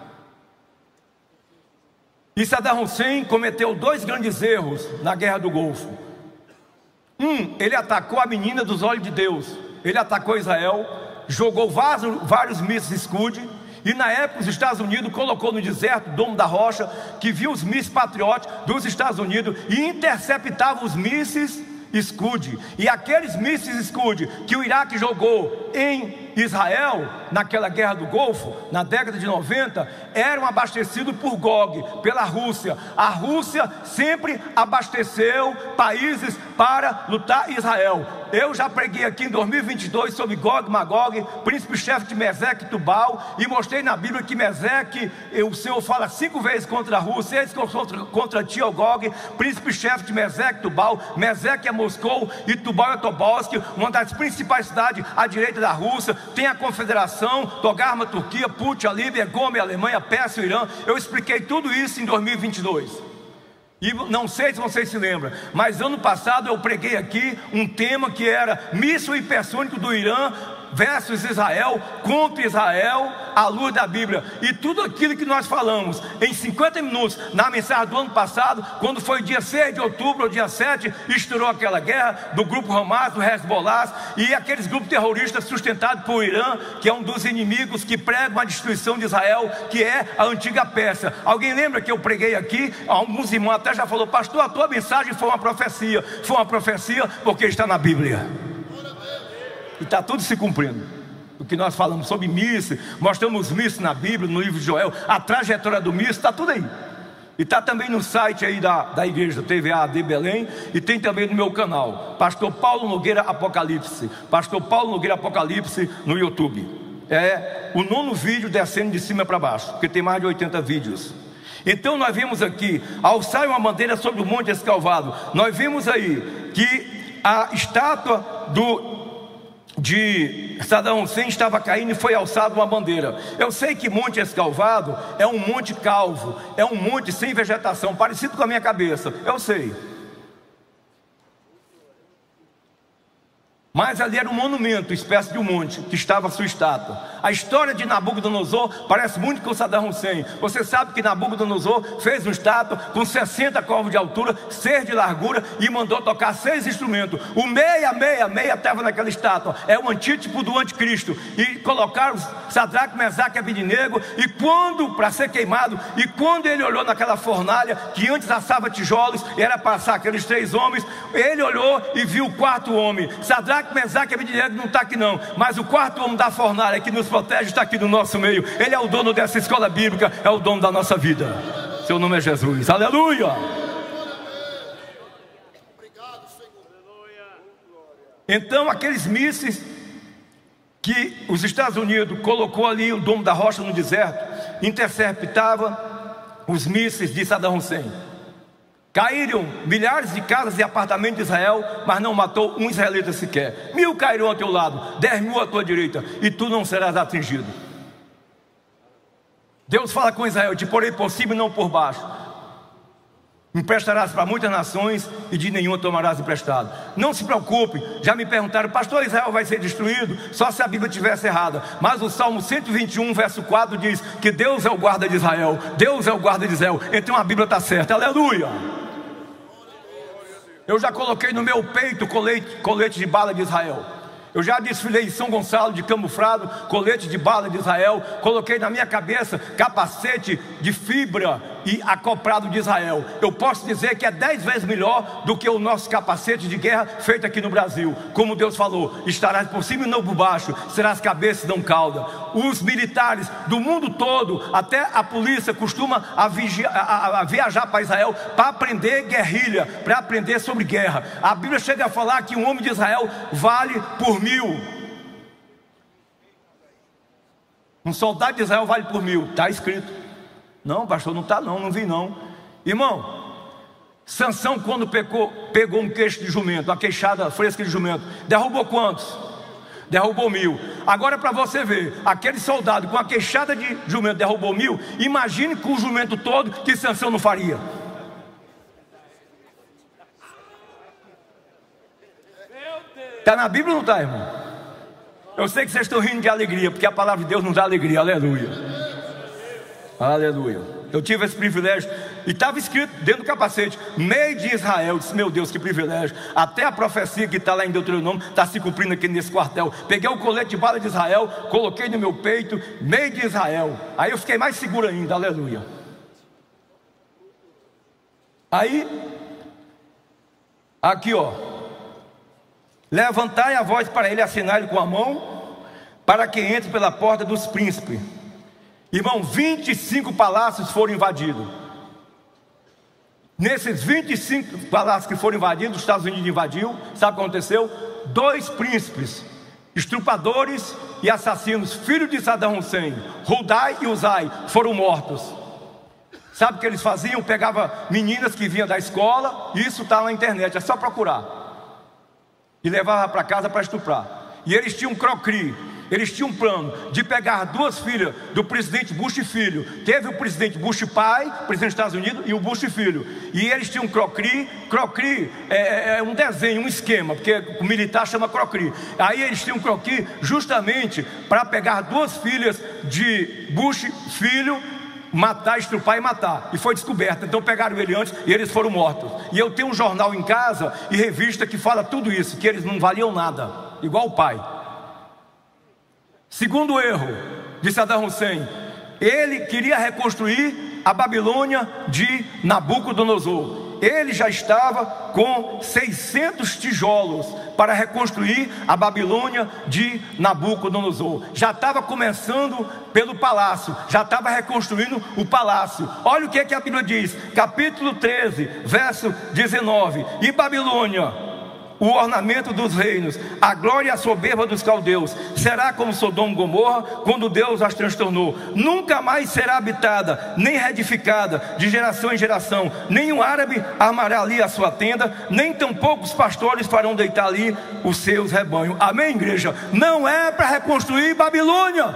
E Saddam Hussein cometeu 2 grandes erros na Guerra do Golfo. Ele atacou a menina dos olhos de Deus. Ele atacou Israel, jogou vários mísseis Scud, e na época os Estados Unidos colocou no deserto Domo da Rocha, que viu os mísseis Patriot dos Estados Unidos e interceptava os mísseis Scud. E aqueles mísseis Scud que o Iraque jogou em Israel, naquela guerra do Golfo, na década de 90, eram abastecidos por Gog, pela Rússia. A Rússia sempre abasteceu países para lutar Israel. Eu já preguei aqui em 2022 sobre Gog, Magog, príncipe-chefe de Meseque e Tubal, e mostrei na Bíblia que Meseque, o Senhor fala 5 vezes contra a Rússia, 6 contra ti, ó Gog, príncipe-chefe de Meseque e Tubal. Meseque é Moscou e Tubal é Tobolsk, uma das principais cidades à direita da Rússia. Tem a Confederação, Togarma, Turquia, Putin, a Líbia, Gome, a Alemanha, Pérsia, o Irã. Eu expliquei tudo isso em 2022. E não sei se vocês se lembram, mas ano passado eu preguei aqui um tema que era míssil hipersônico do Irã versus Israel, contra Israel, à luz da Bíblia. E tudo aquilo que nós falamos em 50 minutos na mensagem do ano passado, quando foi dia 6 de outubro ou dia 7, estourou aquela guerra do grupo Hamas, do Hezbollah e aqueles grupos terroristas sustentados por Irã, que é um dos inimigos que pregam a destruição de Israel, que é a antiga Pérsia. Alguém lembra que eu preguei aqui? Alguns irmãos até já falou: pastor, a tua mensagem foi uma profecia. Foi uma profecia porque está na Bíblia. E está tudo se cumprindo. O que nós falamos sobre mísseis, mostramos mísseis na Bíblia, no livro de Joel, a trajetória do míssil, está tudo aí. E está também no site aí da igreja, TVA Belém, e tem também no meu canal, Pastor Paulo Nogueira Apocalipse. Pastor Paulo Nogueira Apocalipse no YouTube. É o 9º vídeo descendo de cima para baixo, porque tem mais de 80 vídeos. Então nós vimos aqui, alçar uma bandeira sobre o Monte Escalvado. Nós vimos aí que a estátua de Saddam Hussein estava caindo e foi alçada uma bandeira. Eu sei que Monte Escalvado é um monte calvo, é um monte sem vegetação, parecido com a minha cabeça, eu sei. Mas ali era um monumento, espécie de um monte, que estava a sua estátua. A história de Nabucodonosor parece muito com Saddam Hussein. Você sabe que Nabucodonosor fez uma estátua com 60 corvos de altura, 6 de largura, e mandou tocar 6 instrumentos. O 666 estava naquela estátua. É o antítipo do anticristo. E colocaram Sadraque, Mesaque e Abednego, e quando, para ser queimado, e quando ele olhou naquela fornalha, que antes assava tijolos, era passar aqueles 3 homens, ele olhou e viu o 4º homem. Sadraque, Mesaque e Abednego não está aqui não, mas o 4º homem da fornalha que nos protege está aqui no nosso meio. Ele é o dono dessa escola bíblica, é o dono da nossa vida. Seu nome é Jesus, aleluia. Então aqueles mísseis que os Estados Unidos colocou ali, o domo da rocha no deserto, interceptava os mísseis de Saddam Hussein. Caíram milhares de casas e apartamentos de Israel, mas não matou um israelita sequer. 1000 cairão ao teu lado, 10.000 à tua direita, e tu não serás atingido. Deus fala com Israel: te porei por cima e não por baixo. Emprestarás para muitas nações e de nenhuma tomarás emprestado. Não se preocupe. Já me perguntaram: pastor, Israel vai ser destruído? Só se a Bíblia estivesse errada. Mas o Salmo 121 verso 4 diz que Deus é o guarda de Israel. Deus é o guarda de Israel. Então a Bíblia está certa, aleluia. Eu já coloquei no meu peito colete de bala de Israel. Eu já desfilei em São Gonçalo de camuflado, colete de bala de Israel. Coloquei na minha cabeça capacete de fibra e acoplado de Israel. Eu posso dizer que é 10 vezes melhor do que o nosso capacete de guerra feito aqui no Brasil. Como Deus falou: estarás por cima e não por baixo, serás cabeça e não cauda. Os militares do mundo todo, até a polícia, costuma viajar para Israel para aprender guerrilha, para aprender sobre guerra. A Bíblia chega a falar que um homem de Israel vale por 1000. Um soldado de Israel vale por 1000, está escrito. Não, pastor, não está não, não vi não. Irmão, Sansão, quando pegou um queixo de jumento, uma queixada fresca de jumento, derrubou quantos? Derrubou 1000. Agora, para você ver, aquele soldado com a queixada de jumento derrubou 1000. Imagine com o jumento todo, que Sansão não faria. Está na Bíblia ou não está, irmão? Eu sei que vocês estão rindo de alegria, porque a palavra de Deus nos dá alegria, aleluia. Aleluia. Eu tive esse privilégio, e estava escrito dentro do capacete: Made in Israel. Eu disse: meu Deus, que privilégio. Até a profecia que está lá em Deuteronômio está se cumprindo aqui nesse quartel. Peguei o colete de bala de Israel, coloquei no meu peito: Made in Israel. Aí eu fiquei mais seguro ainda, aleluia. Aí, aqui ó: levantai a voz para ele, assinai-lhe com a mão, para que entre pela porta dos príncipes. Irmão, 25 palácios foram invadidos. Nesses 25 palácios que foram invadidos, os Estados Unidos invadiu. Sabe o que aconteceu? 2 príncipes, estrupadores e assassinos, filhos de Saddam Hussein, Hudai e Uzai, foram mortos. Sabe o que eles faziam? Pegavam meninas que vinham da escola, isso está na internet, é só procurar, e levavam para casa para estuprar. E eles tinham um crocri. Eles tinham um plano de pegar 2 filhas do presidente Bush filho. Teve o presidente Bush pai, presidente dos Estados Unidos, e o Bush filho. E eles tinham um crocri. Crocri é um desenho, um esquema, porque o militar chama crocri. Aí eles tinham um crocri justamente para pegar 2 filhas de Bush filho, matar, estrupar e matar. E foi descoberto. Então pegaram ele antes e eles foram mortos. E eu tenho um jornal em casa e revista que fala tudo isso, que eles não valiam nada, igual o pai. Segundo erro de Saddam Hussein, ele queria reconstruir a Babilônia de Nabucodonosor. Ele já estava com 600 tijolos para reconstruir a Babilônia de Nabucodonosor. Já estava começando pelo palácio, já estava reconstruindo o palácio. Olha o que a Bíblia diz, capítulo 13, verso 19: e Babilônia, o ornamento dos reinos, a glória e a soberba dos caldeus, será como Sodoma e Gomorra, quando Deus as transtornou. Nunca mais será habitada, nem reedificada, de geração em geração. Nenhum árabe armará ali a sua tenda, nem tampouco os pastores farão deitar ali os seus rebanhos. Amém, igreja? Não é para reconstruir Babilônia.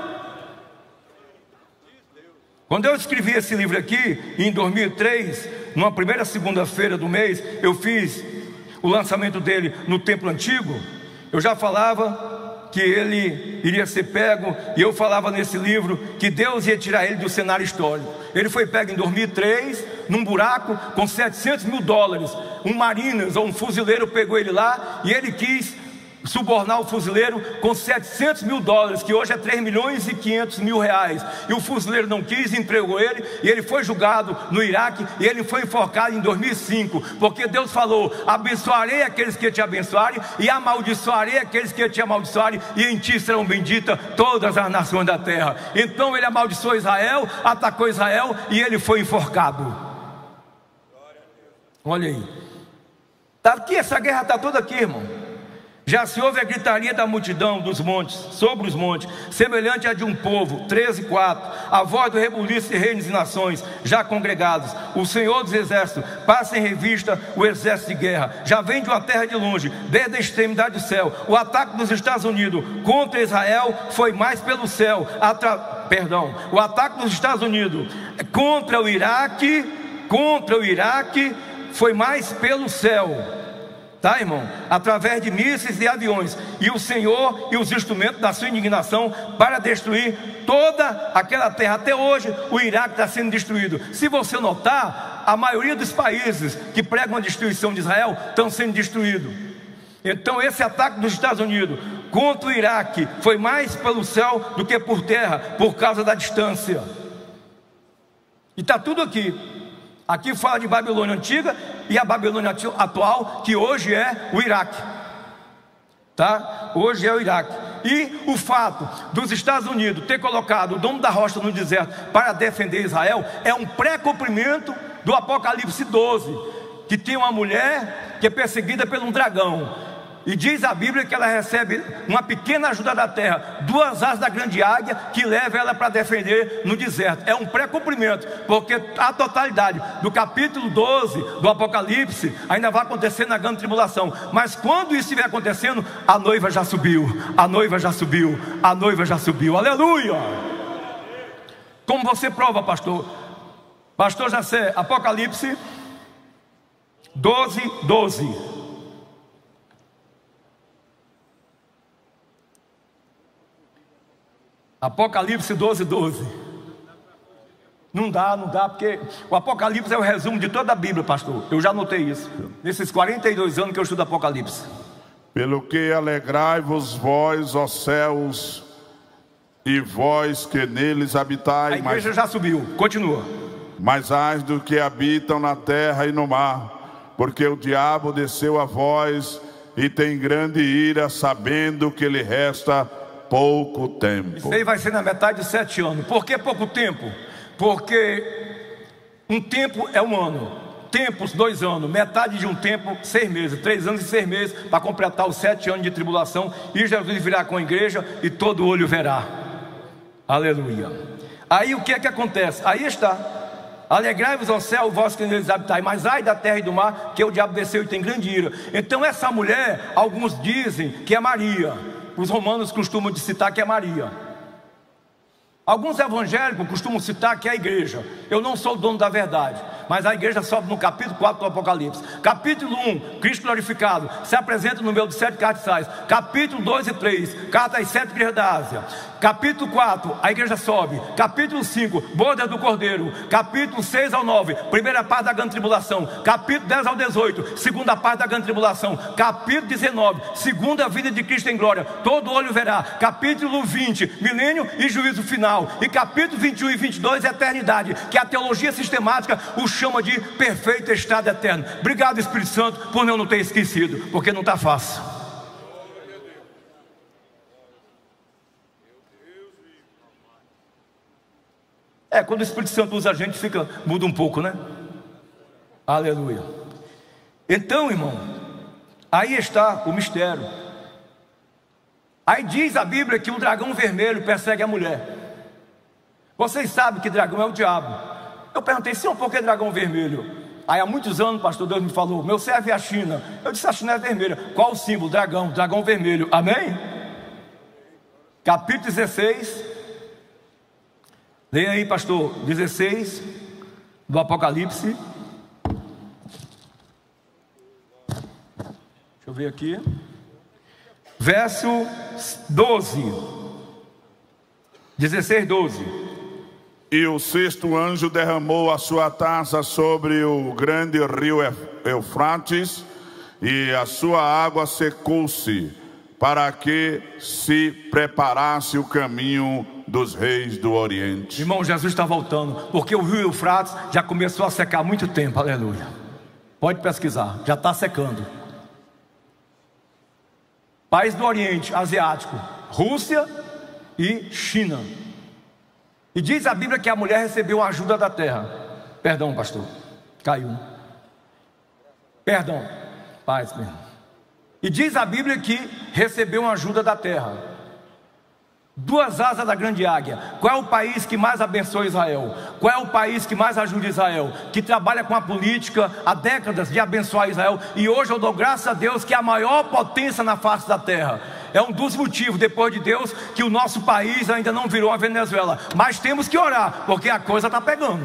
Quando eu escrevi esse livro aqui, em 2003, numa primeira segunda-feira do mês, eu fiz o lançamento dele no templo antigo. Eu já falava que ele iria ser pego, e eu falava nesse livro que Deus ia tirar ele do cenário histórico. Ele foi pego em 2003 num buraco com $700 mil. Um Marinas ou um fuzileiro pegou ele lá e ele quis subornar o fuzileiro com $700 mil, que hoje é 3.500.000 reais. E o fuzileiro não quis, entregou ele, e ele foi julgado no Iraque, e ele foi enforcado em 2005, porque Deus falou: abençoarei aqueles que te abençoarem, e amaldiçoarei aqueles que te amaldiçoarem, e em ti serão benditas todas as nações da terra. Então ele amaldiçoou Israel, atacou Israel, e ele foi enforcado. Olha aí, tá aqui, essa guerra está toda aqui, irmão. Já se ouve a gritaria da multidão dos montes, sobre os montes, semelhante a de um povo. 13:4. A voz do rebuliço de reinos e nações já congregados. O Senhor dos exércitos passa em revista o exército de guerra. Já vem de uma terra de longe, desde a extremidade do céu. O ataque dos Estados Unidos contra Israel foi mais pelo céu. O ataque dos Estados Unidos contra o Iraque foi mais pelo céu. Tá, irmão? Através de mísseis e aviões. E o Senhor e os instrumentos da sua indignação para destruir toda aquela terra. Até hoje o Iraque está sendo destruído. Se você notar, a maioria dos países que pregam a destruição de Israel estão sendo destruídos. Então esse ataque dos Estados Unidos contra o Iraque foi mais pelo céu do que por terra, por causa da distância. E está tudo aqui. Aqui fala de Babilônia antiga e a Babilônia atual, que hoje é o Iraque. Tá? Hoje é o Iraque. E o fato dos Estados Unidos ter colocado o domo da rocha no deserto para defender Israel é um pré-cumprimento do Apocalipse 12, que tem uma mulher que é perseguida por um dragão. E diz a Bíblia que ela recebe uma pequena ajuda da terra, 2 asas da grande águia, que leva ela para defender no deserto. É um pré-cumprimento, porque a totalidade do capítulo 12 do Apocalipse ainda vai acontecer na grande tribulação. Mas quando isso estiver acontecendo, a noiva já subiu, a noiva já subiu, a noiva já subiu. Aleluia! Como você prova, pastor? Pastor Jacé, Apocalipse 12:12. Apocalipse 12:12. Não dá, porque o Apocalipse é o resumo de toda a Bíblia, pastor. Eu já notei isso nesses 42 anos que eu estudo Apocalipse. Pelo que alegrai-vos vós, ó céus, e vós que neles habitais. A igreja já subiu, continua. Mas ai do que habitam na terra e no mar, porque o diabo desceu a vós e tem grande ira, sabendo que lhe resta pouco tempo. Isso aí vai ser na metade de 7 anos. Por que pouco tempo? Porque um tempo é 1 ano, tempos 2 anos, metade de um tempo 6 meses, 3 anos e 6 meses para completar os 7 anos de tribulação. E Jesus virá com a igreja e todo olho verá. Aleluia. Aí o que é que acontece? Aí está: alegrai-vos ao céu, vós que neles habitais, mas ai da terra e do mar, que o diabo desceu e tem grande ira. Então essa mulher, alguns dizem que é Maria. Os romanos costumam citar que é Maria. Alguns evangélicos costumam citar que é a igreja. Eu não sou o dono da verdade, mas a igreja sobe no capítulo 4 do Apocalipse. Capítulo 1, Cristo glorificado, se apresenta no meio de 7 cardeais. Capítulo 2 e 3, carta às 7 igrejas da Ásia. Capítulo 4, a igreja sobe. Capítulo 5, bodas do Cordeiro. Capítulo 6 ao 9, primeira parte da grande tribulação. Capítulo 10 ao 18, segunda parte da grande tribulação. Capítulo 19, segunda vinda de Cristo em glória, todo olho verá. Capítulo 20, milênio e juízo final. E capítulo 21 e 22, eternidade, que a teologia sistemática o chama de perfeito estado eterno. Obrigado, Espírito Santo, por eu não ter esquecido, porque não está fácil. Quando o Espírito Santo usa a gente, muda um pouco, né? Aleluia. Então, irmão, aí está o mistério. Aí diz a Bíblia que o dragão vermelho persegue a mulher. Vocês sabem que dragão é o diabo. Eu perguntei, senhor, por que dragão vermelho? Aí há muitos anos, pastor, Deus me falou, meu servo é a China. Eu disse, a China é vermelha. Qual o símbolo? Dragão, dragão vermelho. Amém? Capítulo 16. Leia aí, pastor, 16 do Apocalipse. Deixa eu ver aqui. Verso 12. 16, 12. E o sexto anjo derramou a sua taça sobre o grande rio Eufrates, e a sua água secou-se, para que se preparasse o caminho dos reis do Oriente. Irmão, Jesus está voltando, porque o rio Eufrates já começou a secar há muito tempo, aleluia. Pode pesquisar, já está secando. País do Oriente Asiático, Rússia e China. E diz a Bíblia que a mulher recebeu a ajuda da terra. Perdão, pastor, caiu. Perdão, paz mesmo. E diz a Bíblia que recebeu uma ajuda da terra. 2 asas da grande águia. Qual é o país que mais abençoa Israel? Qual é o país que mais ajuda Israel? Que trabalha com a política há décadas de abençoar Israel. E hoje eu dou graças a Deus que é a maior potência na face da terra. É um dos motivos, depois de Deus, que o nosso país ainda não virou a Venezuela. Mas temos que orar, porque a coisa está pegando.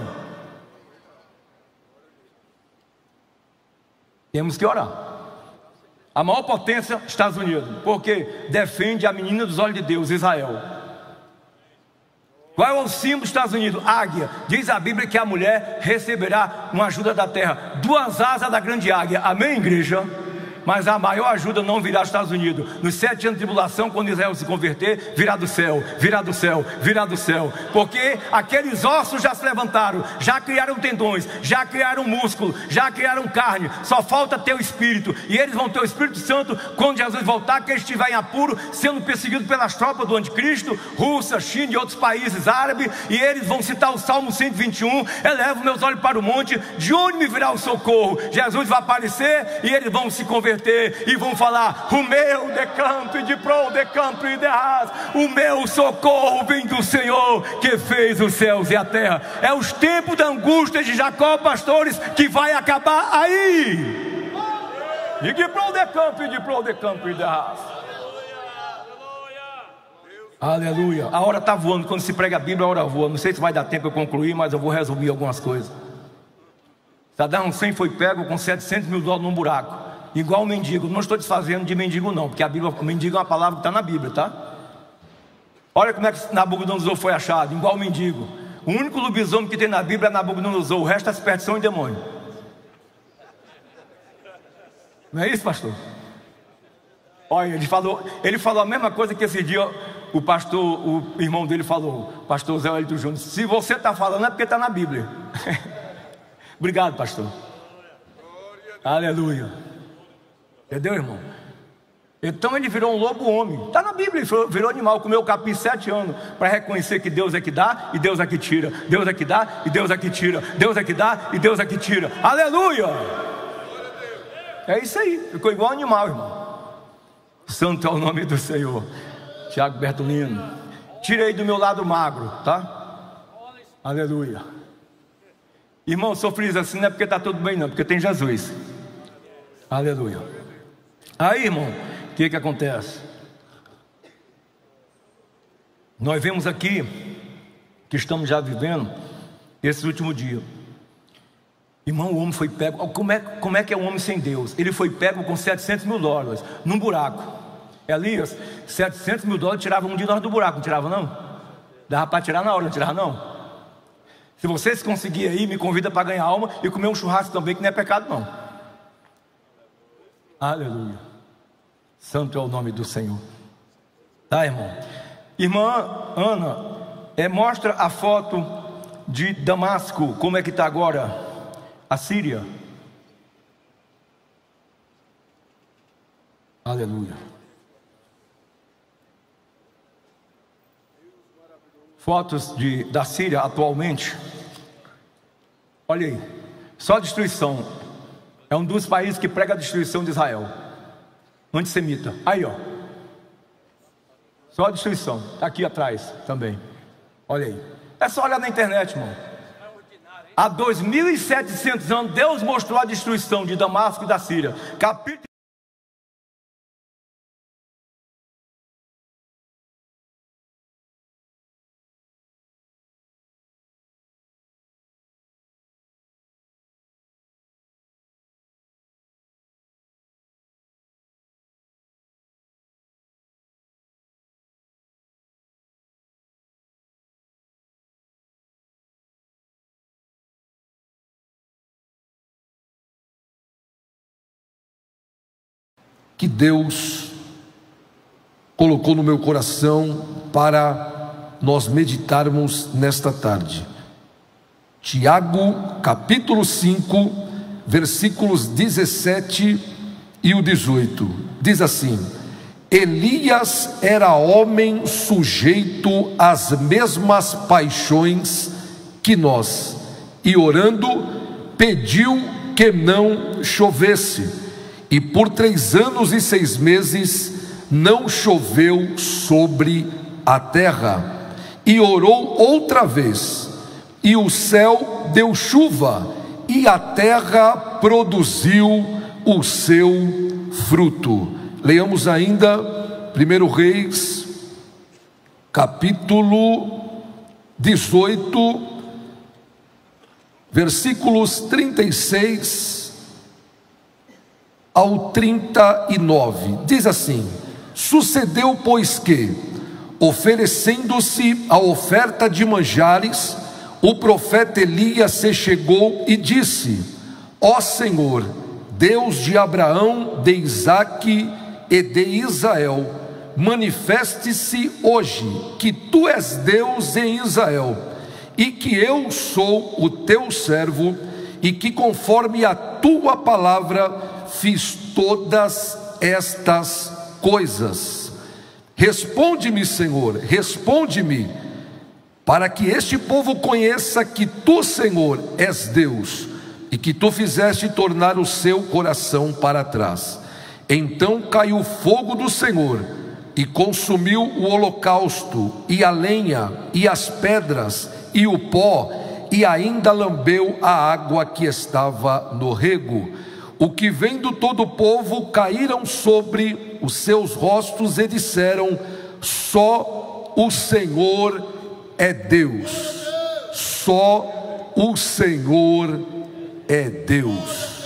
Temos que orar. A maior potência, Estados Unidos, porque defende a menina dos olhos de Deus, Israel. Qual é o símbolo dos Estados Unidos? Águia. Diz a Bíblia que a mulher receberá uma ajuda da terra. 2 asas da grande águia. Amém, igreja? Mas a maior ajuda não virá dos Estados Unidos. Nos 7 anos de tribulação, quando Israel se converter, virá do céu, virá do céu, virá do céu. Porque aqueles ossos já se levantaram, já criaram tendões, já criaram músculo, já criaram carne. Só falta ter o Espírito. E eles vão ter o Espírito Santo quando Jesus voltar, que eles estiverem em apuro, sendo perseguidos pelas tropas do anticristo, Rússia, China e outros países árabes. E eles vão citar o Salmo 121. Elevo meus olhos para o monte, de onde me virá o socorro? Jesus vai aparecer e eles vão se converter e vão falar: o meu decampo e de pro decampo e de ras, o meu socorro vem do Senhor que fez os céus e a terra. É os tempos da angústia de Jacó, pastores, que vai acabar aí. E de pro decampo e de pro decampo e de ras. Aleluia. A hora está voando. Quando se prega a Bíblia, a hora voa. Não sei se vai dar tempo eu concluir, mas eu vou resumir algumas coisas. Saddam Hussein foi pego com $700 mil num buraco, igual mendigo. Não estou desfazendo de mendigo não, porque a Bíblia, mendigo é uma palavra que está na Bíblia, tá? Olha como é que Nabucodonosor foi achado, igual mendigo. O único lobisomem que tem na Bíblia é Nabucodonosor, o resto é superstição e demônio. Não é isso, pastor? Olha, ele falou a mesma coisa que esse dia o pastor, o irmão dele falou, pastor Zé Elito Júnior. Se você está falando é porque está na Bíblia. Obrigado, pastor. Aleluia. Entendeu, irmão? Então ele virou um lobo homem. Está na Bíblia, ele virou animal. Comeu capim 7 anos para reconhecer que Deus é que dá e Deus é que tira. Deus é que dá e Deus é que tira. Deus é que dá e Deus é que tira. Aleluia. É isso aí. Ficou igual animal, irmão. Santo é o nome do Senhor. Tiago Bertolino. Tirei do meu lado magro, tá? Aleluia. Irmão, sofri assim não é porque está tudo bem não, porque tem Jesus. Aleluia. Aí, irmão, o que acontece? Nós vemos aqui que estamos já vivendo esse último dia. Irmão, o homem foi pego. Como é que é um homem sem Deus? Ele foi pego com $700 mil num buraco. Elias, $700 mil tirava um de nós do buraco, não tirava não? Dava para tirar na hora, não tirava não? Se vocês conseguirem aí, me convida para ganhar alma e comer um churrasco também, que não é pecado não. Aleluia. Santo é o nome do Senhor. Tá, irmão? Irmã Ana, mostra a foto de Damasco. Como é que está agora a Síria? Aleluia. Fotos da Síria atualmente. Olha aí, só destruição. É um dos países que prega a destruição de Israel. Antissemita. Aí, ó. Só a destruição. Está aqui atrás também. Olha aí. É só olhar na internet, irmão. Há 2.700 anos, Deus mostrou a destruição de Damasco e da Síria. Capítulo que Deus colocou no meu coração para nós meditarmos nesta tarde. Tiago, capítulo 5, versículos 17 e o 18. Diz assim: Elias era homem sujeito às mesmas paixões que nós, e orando, pediu que não chovesse. E por 3 anos e 6 meses não choveu sobre a terra. E orou outra vez, e o céu deu chuva, e a terra produziu o seu fruto. Leiamos ainda 1 Reis, capítulo 18, versículos 36 ao 39, diz assim: Sucedeu, pois, que, oferecendo-se a oferta de manjares, o profeta Elias se chegou e disse: Ó Senhor, Deus de Abraão, de Isaque e de Israel, manifeste-se hoje que tu és Deus em Israel, e que eu sou o teu servo, e que conforme a tua palavra fiz todas estas coisas. Responde-me, Senhor, responde-me, para que este povo conheça que tu, Senhor, és Deus, e que tu fizeste tornar o seu coração para trás. Então caiu o fogo do Senhor e consumiu o holocausto, e a lenha, e as pedras, e o pó, e ainda lambeu a água que estava no rego. O que vendo todo o povo, caíram sobre os seus rostos e disseram: só o Senhor é Deus, só o Senhor é Deus.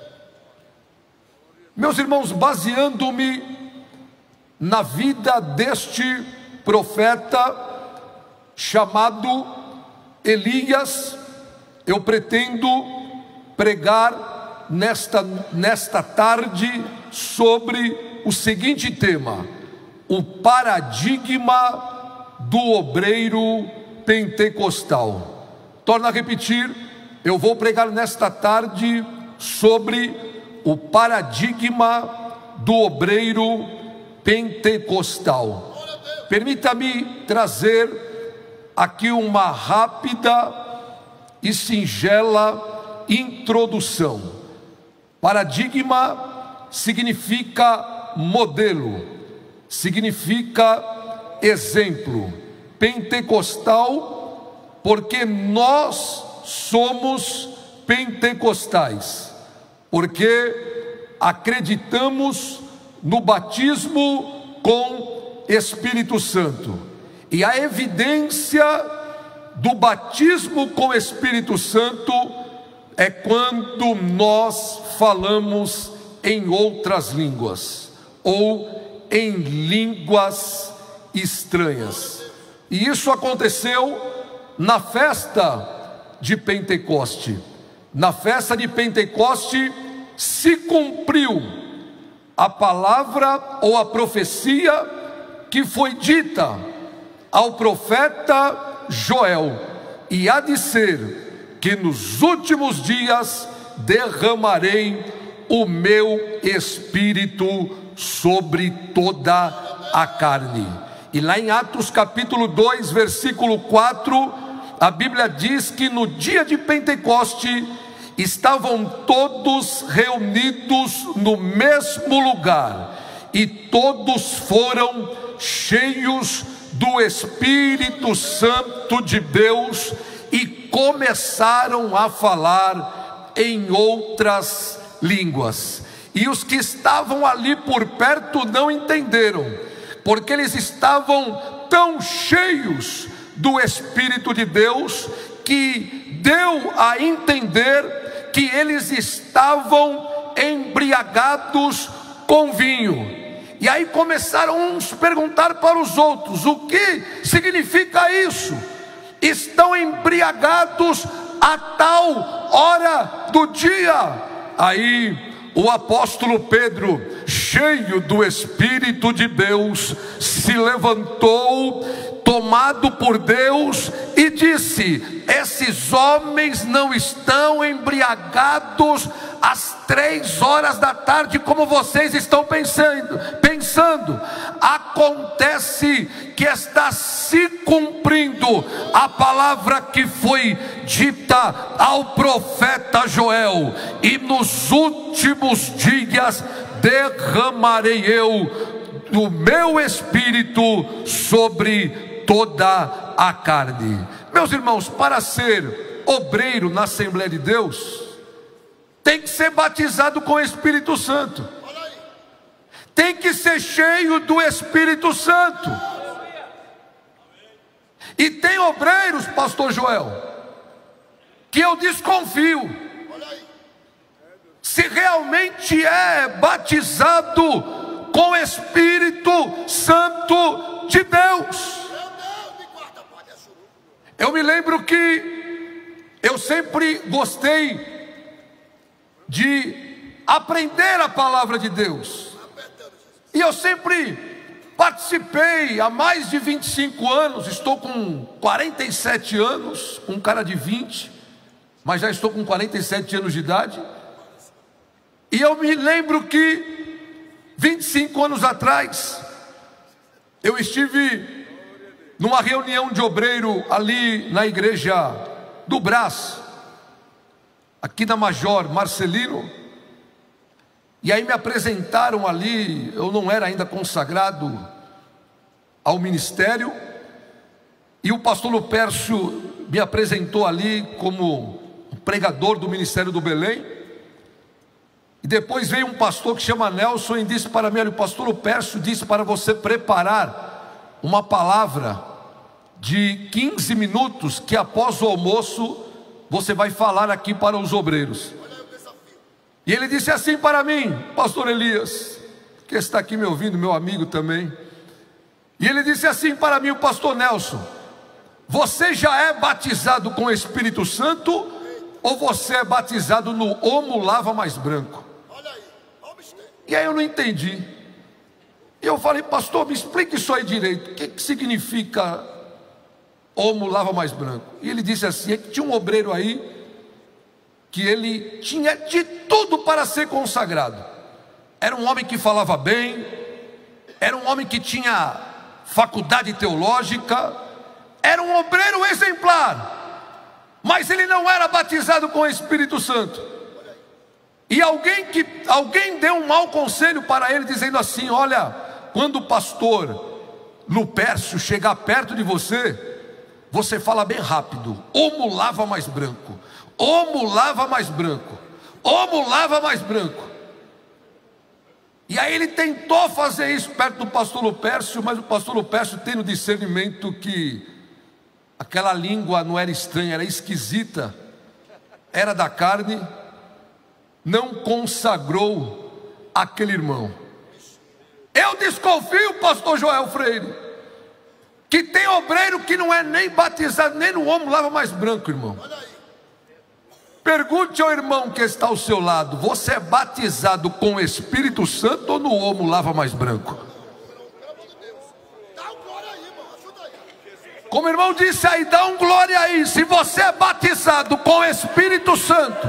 Meus irmãos, baseando-me na vida deste profeta chamado Elias, eu pretendo pregar nesta tarde sobre o seguinte tema: o paradigma do obreiro pentecostal. Torno a repetir, eu vou pregar nesta tarde sobre o paradigma do obreiro pentecostal. Permita-me trazer aqui uma rápida e singela introdução. Paradigma significa modelo, significa exemplo. Pentecostal, porque nós somos pentecostais, porque acreditamos no batismo com Espírito Santo. E a evidência do batismo com o Espírito Santo é quando nós falamos em outras línguas ou em línguas estranhas. E isso aconteceu na festa de Pentecoste. Na festa de Pentecoste se cumpriu a palavra ou a profecia que foi dita ao profeta Joel, e há de ser que nos últimos dias derramarei o meu espírito sobre toda a carne. E lá em Atos capítulo 2, versículo 4, a Bíblia diz que no dia de Pentecoste estavam todos reunidos no mesmo lugar, e todos foram cheios do Espírito Santo de Deus e começaram a falar em outras línguas. E os que estavam ali por perto não entenderam, porque eles estavam tão cheios do Espírito de Deus que deu a entender que eles estavam embriagados com vinho. E aí começaram uns a perguntar para os outros: o que significa isso? Estão embriagados a tal hora do dia? Aí o apóstolo Pedro, cheio do Espírito de Deus, se levantou, tomado por Deus, e disse: esses homens não estão embriagados às 3 horas da tarde, como vocês estão pensando. Acontece que está se cumprindo a palavra que foi dita ao profeta Joel: e nos últimos dias derramarei eu o meu espírito sobre toda a carne. Meus irmãos, para ser obreiro na Assembleia de Deus, tem que ser batizado com o Espírito Santo, tem que ser cheio do Espírito Santo. E tem obreiros, pastor Joel, que eu desconfio se realmente é batizado com o Espírito Santo de Deus. Eu me lembro que eu sempre gostei de aprender a palavra de Deus, e eu sempre participei há mais de 25 anos, estou com 47 anos, um cara de 20, mas já estou com 47 anos de idade. E eu me lembro que 25 anos atrás eu estive numa reunião de obreiro ali na igreja do Brás, aqui na Major Marcelino, e aí me apresentaram ali. Eu não era ainda consagrado ao ministério, e o pastor Lupércio me apresentou ali como pregador do ministério do Belém. E depois veio um pastor que chama Nelson e disse para mim: olha, o pastor Lupércio disse para você preparar uma palavra de 15 minutos, que após o almoço você vai falar aqui para os obreiros. E ele disse assim para mim, pastor Elias, que está aqui me ouvindo, meu amigo também, e ele disse assim para mim: o pastor Nelson, você já é batizado com o Espírito Santo, ou você é batizado no homo lava mais branco? E aí eu não entendi. E eu falei: pastor, me explica isso aí direito, o que significa homo lava mais branco? E ele disse assim: é que tinha um obreiro aí que ele tinha de tudo para ser consagrado. Era um homem que falava bem, era um homem que tinha faculdade teológica, era um obreiro exemplar, mas ele não era batizado com o Espírito Santo. E alguém deu um mau conselho para ele, dizendo assim: olha, quando o pastor Lupércio chegar perto de você, você fala bem rápido: homo lava mais branco, homo lava mais branco, homo lava mais branco. E aí ele tentou fazer isso perto do pastor Lupércio, mas o pastor Lupércio tem no discernimento que aquela língua não era estranha, era esquisita, era da carne, não consagrou aquele irmão. Eu desconfio, pastor Joel Freire, que tem obreiro que não é nem batizado, nem no ombro lava mais branco, irmão. Pergunte ao irmão que está ao seu lado: você é batizado com o Espírito Santo ou no ombro lava mais branco? Como o irmão disse aí, dá um glória aí. Se você é batizado com o Espírito Santo,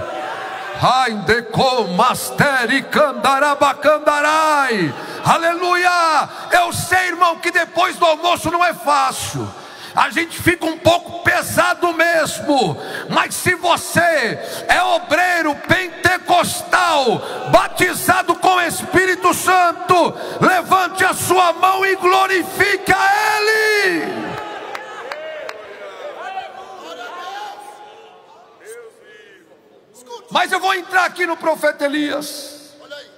aleluia. Eu sei, irmão, que depois do almoço não é fácil, a gente fica um pouco pesado mesmo, mas se você é obreiro pentecostal, batizado com o Espírito Santo, levante a sua mão e glorifique a Ele. Mas eu vou entrar aqui no profeta Elias.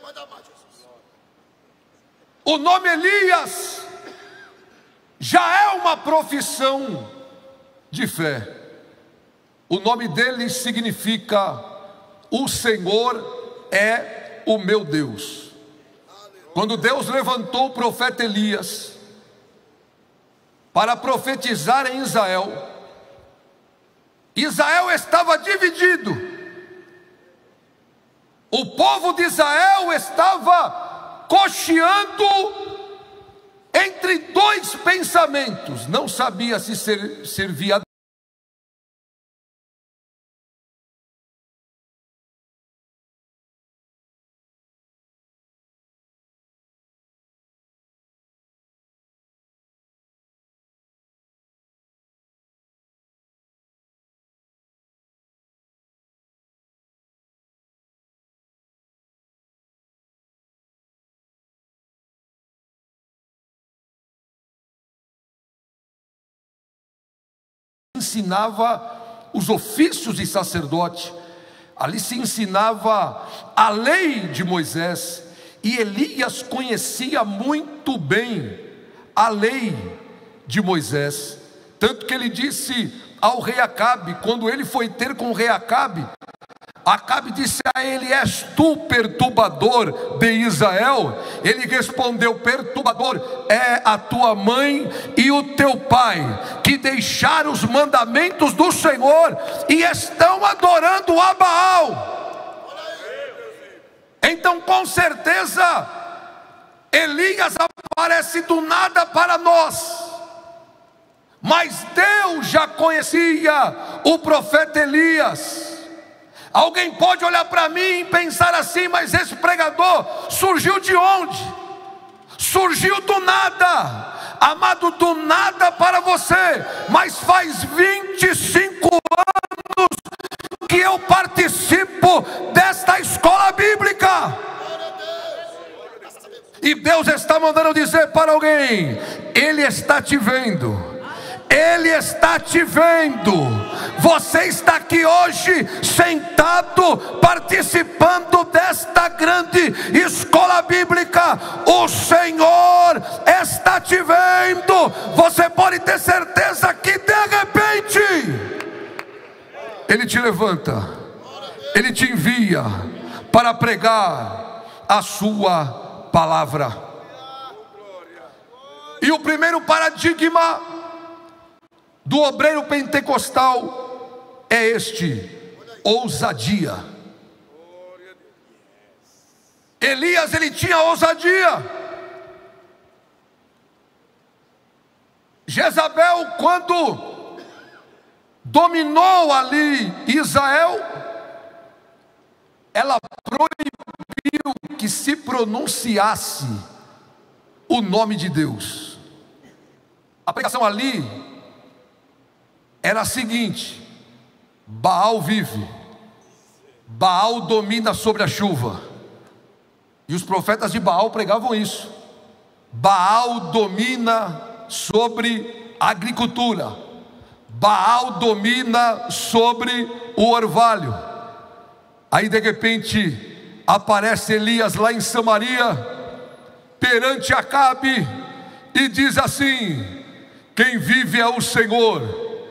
O nome Elias já é uma profissão de fé. O nome dele significa: o Senhor é o meu Deus. Quando Deus levantou o profeta Elias para profetizar em Israel, Israel estava dividido. O povo de Israel estava cocheando entre dois pensamentos. Não sabia se servia a ensinava os ofícios de sacerdote, ali se ensinava a lei de Moisés, e Elias conhecia muito bem a lei de Moisés, tanto que ele disse ao rei Acabe, quando ele foi ter com o rei Acabe, Acabe disse a ele: és tu perturbador de Israel? Ele respondeu: perturbador é a tua mãe e o teu pai, que deixaram os mandamentos do Senhor e estão adorando a Baal. Então, com certeza, Elias aparece do nada para nós, mas Deus já conhecia o profeta Elias. Alguém pode olhar para mim e pensar assim: mas esse pregador surgiu de onde? Surgiu do nada. Amado, do nada para você, mas faz 25 anos que eu participo desta escola bíblica. E Deus está mandando dizer para alguém: Ele está te vendo. Ele está te vendo. Você está aqui hoje sentado, participando desta grande escola bíblica. O Senhor está te vendo. Você pode ter certeza que de repente Ele te levanta, Ele te envia para pregar a sua palavra. E o primeiro paradigma do obreiro pentecostal é este: ousadia. Elias, ele tinha ousadia. Jezabel, quando dominou ali Israel, ela proibiu que se pronunciasse o nome de Deus. A pregação ali era a seguinte: Baal vive, Baal domina sobre a chuva. E os profetas de Baal pregavam isso. Baal domina sobre a agricultura, Baal domina sobre o orvalho. Aí de repente aparece Elias lá em Samaria perante Acabe e diz assim: quem vive é o Senhor,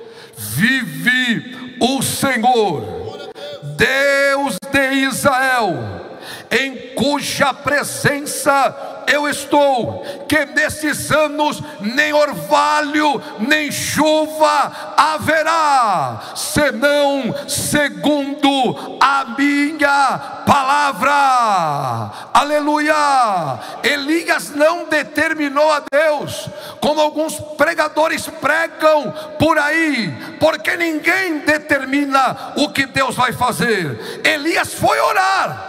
vive o Senhor, Deus de Israel, em cuja presença eu estou, que nesses anos nem orvalho, nem chuva haverá, senão segundo a minha palavra. Aleluia! Elias não determinou a Deus, como alguns pregadores pregam por aí, porque ninguém determina o que Deus vai fazer. Elias foi orar,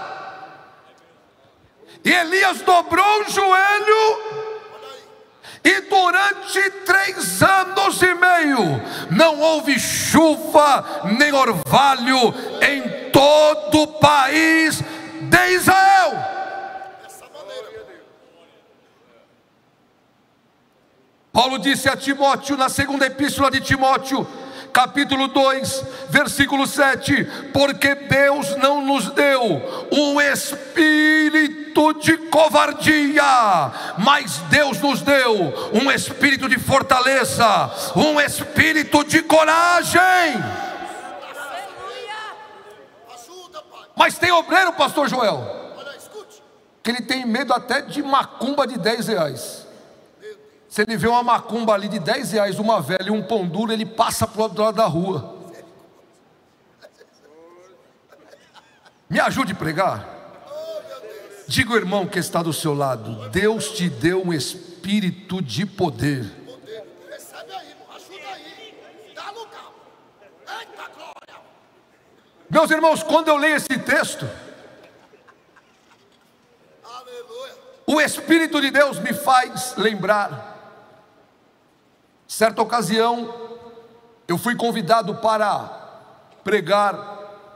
e Elias dobrou o joelho, e durante 3 anos e meio não houve chuva nem orvalho em todo o país de Israel. Paulo disse a Timóteo, na segunda epístola de Timóteo, capítulo 2, versículo 7: porque Deus não nos deu um espírito de covardia, mas Deus nos deu um espírito de fortaleza, um espírito de coragem. Mas tem obreiro, pastor Joel, que ele tem medo até de macumba de R$10. Se ele vê uma macumba ali de R$10, uma velha e um pão duro, ele passa para o outro lado da rua. Me ajude a pregar. Diga ao irmão que está do seu lado: Deus te deu um espírito de poder. Recebe aí, irmão. Ajuda aí. Dá no cabo. Eita glória. Meus irmãos, quando eu leio esse texto, Aleluia. o Espírito de Deus me faz lembrar. Certa ocasião, eu fui convidado para pregar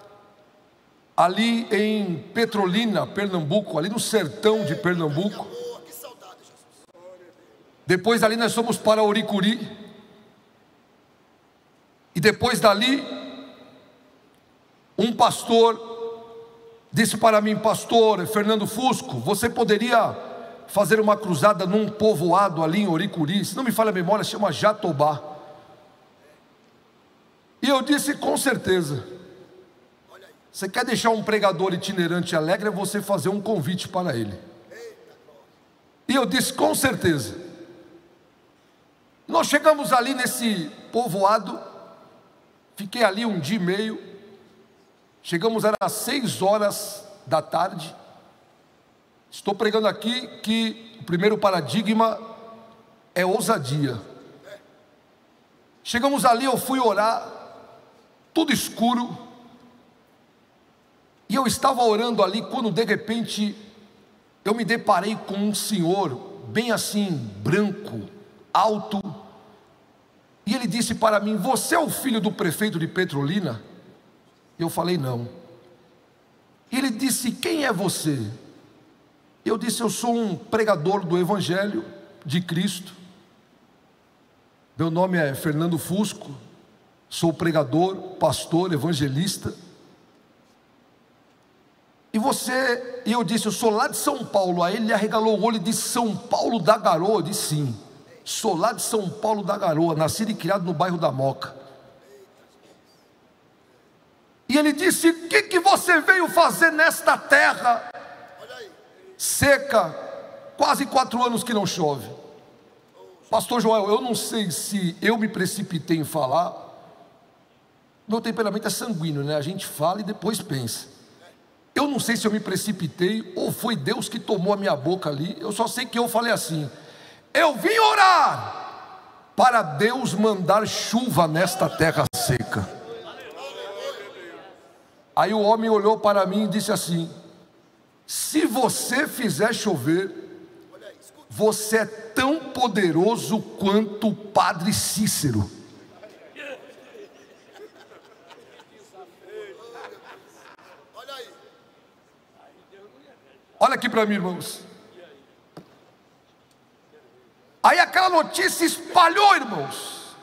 ali em Petrolina, Pernambuco, ali no sertão de Pernambuco. Que saudade, Jesus. Depois ali nós fomos para Oricuri, e depois dali, um pastor disse para mim: pastor Fernando Fusco, você poderia fazer uma cruzada num povoado ali em Oricuri, se não me falha a memória, chama Jatobá. E eu disse: com certeza. Você quer deixar um pregador itinerante alegre, é você fazer um convite para ele. E eu disse: com certeza. Nós chegamos ali nesse povoado, fiquei ali 1 dia e meio, chegamos, era às 6 horas da tarde. Estou pregando aqui que o primeiro paradigma é ousadia. Chegamos ali, eu fui orar, tudo escuro, e eu estava orando ali, quando de repente eu me deparei com um senhor, bem assim, branco, alto, e ele disse para mim: você é o filho do prefeito de Petrolina? Eu falei: não. E ele disse: quem é você? Eu disse: eu sou um pregador do Evangelho de Cristo, meu nome é Fernando Fusco, sou pregador, pastor, evangelista. E você? E eu disse: eu sou lá de São Paulo. Aí ele arregalou o olho e disse: São Paulo da Garoa? Eu disse: sim, sou lá de São Paulo da Garoa, nascido e criado no bairro da Moca. E ele disse: o que você veio fazer nesta terra seca, quase 4 anos que não chove? Pastor Joel, eu não sei se eu me precipitei em falar. Meu temperamento é sanguíneo, né? A gente fala e depois pensa. Eu não sei se eu me precipitei ou foi Deus que tomou a minha boca ali. Eu só sei que eu falei assim: eu vim orar para Deus mandar chuva nesta terra seca. Aí o homem olhou para mim e disse assim: se você fizer chover, você é tão poderoso quanto o Padre Cícero. Olha aqui para mim, irmãos. Aí aquela notícia espalhou, irmãos.